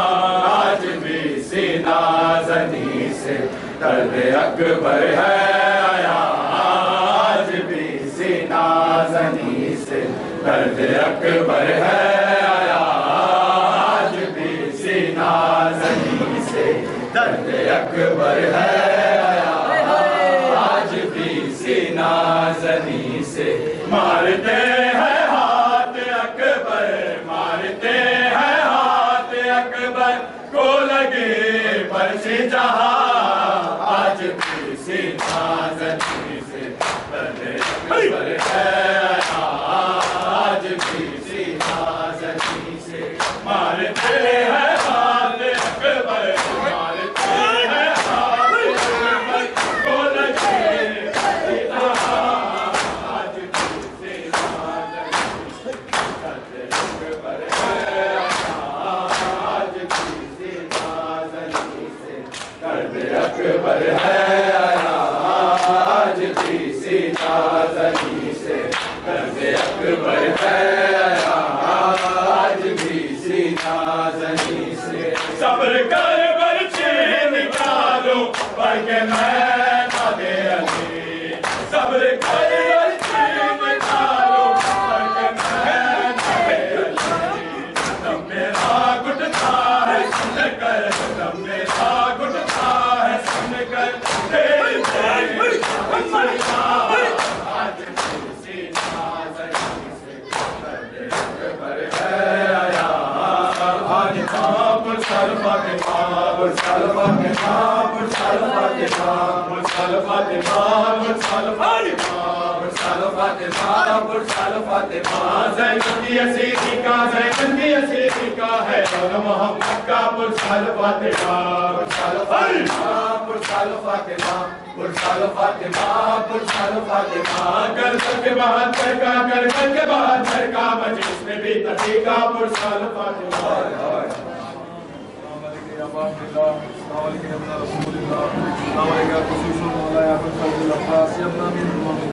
آج بھی سینہ زنی سے درد اکبر ہے آیا آج بھی سینہ زنی سے درد اکبر ہے آیا آج بھی سینہ زنی سے درد اکبر ہے آیا آج بھی سینہ زنی سے مارتے ہیں ہاتھ अकबर से जहां आज भी सीना जनी से बने अकबर है आज भी सीना जनी से मारते हैं हाथ अकबर मारते हैं हाथ अकबर को लगे आज भी सीना जनी से बने अकबर है आज भी सीना जनी से बने अकबर है आज भी सीना जनी से बने अकबर है आज भी सीना जनी से सब्र कर बर्छी निकालो बल्कि मैं ना दे अली सब्र कर बर्छी निकालो बल्कि मैं ना दे अली तब मेरा घुटता है सुन कर तब मेरा घुटता है सुन कर तेरी तेरी आज भी सीना जनी से बने अकबर है Bursal Fatima, Bursal Fatima, Bursal Fatima, Bursal Fatima, Bursal Fatima, Bursal Fatima, Bursal Fatima. Zainab ki Asiri ka hai dono Muhammad ka Bursal Fatima, Bursal Fatima, Bursal Fatima, Bursal Fatima, Bursal Fatima. Gardan ke bahar ka majlis mein bhi tati ka Bursal Fatima. السلام علیکم یا رسول اللہ السلام علیکم یا خصوص اللہ یا خصوص اللہ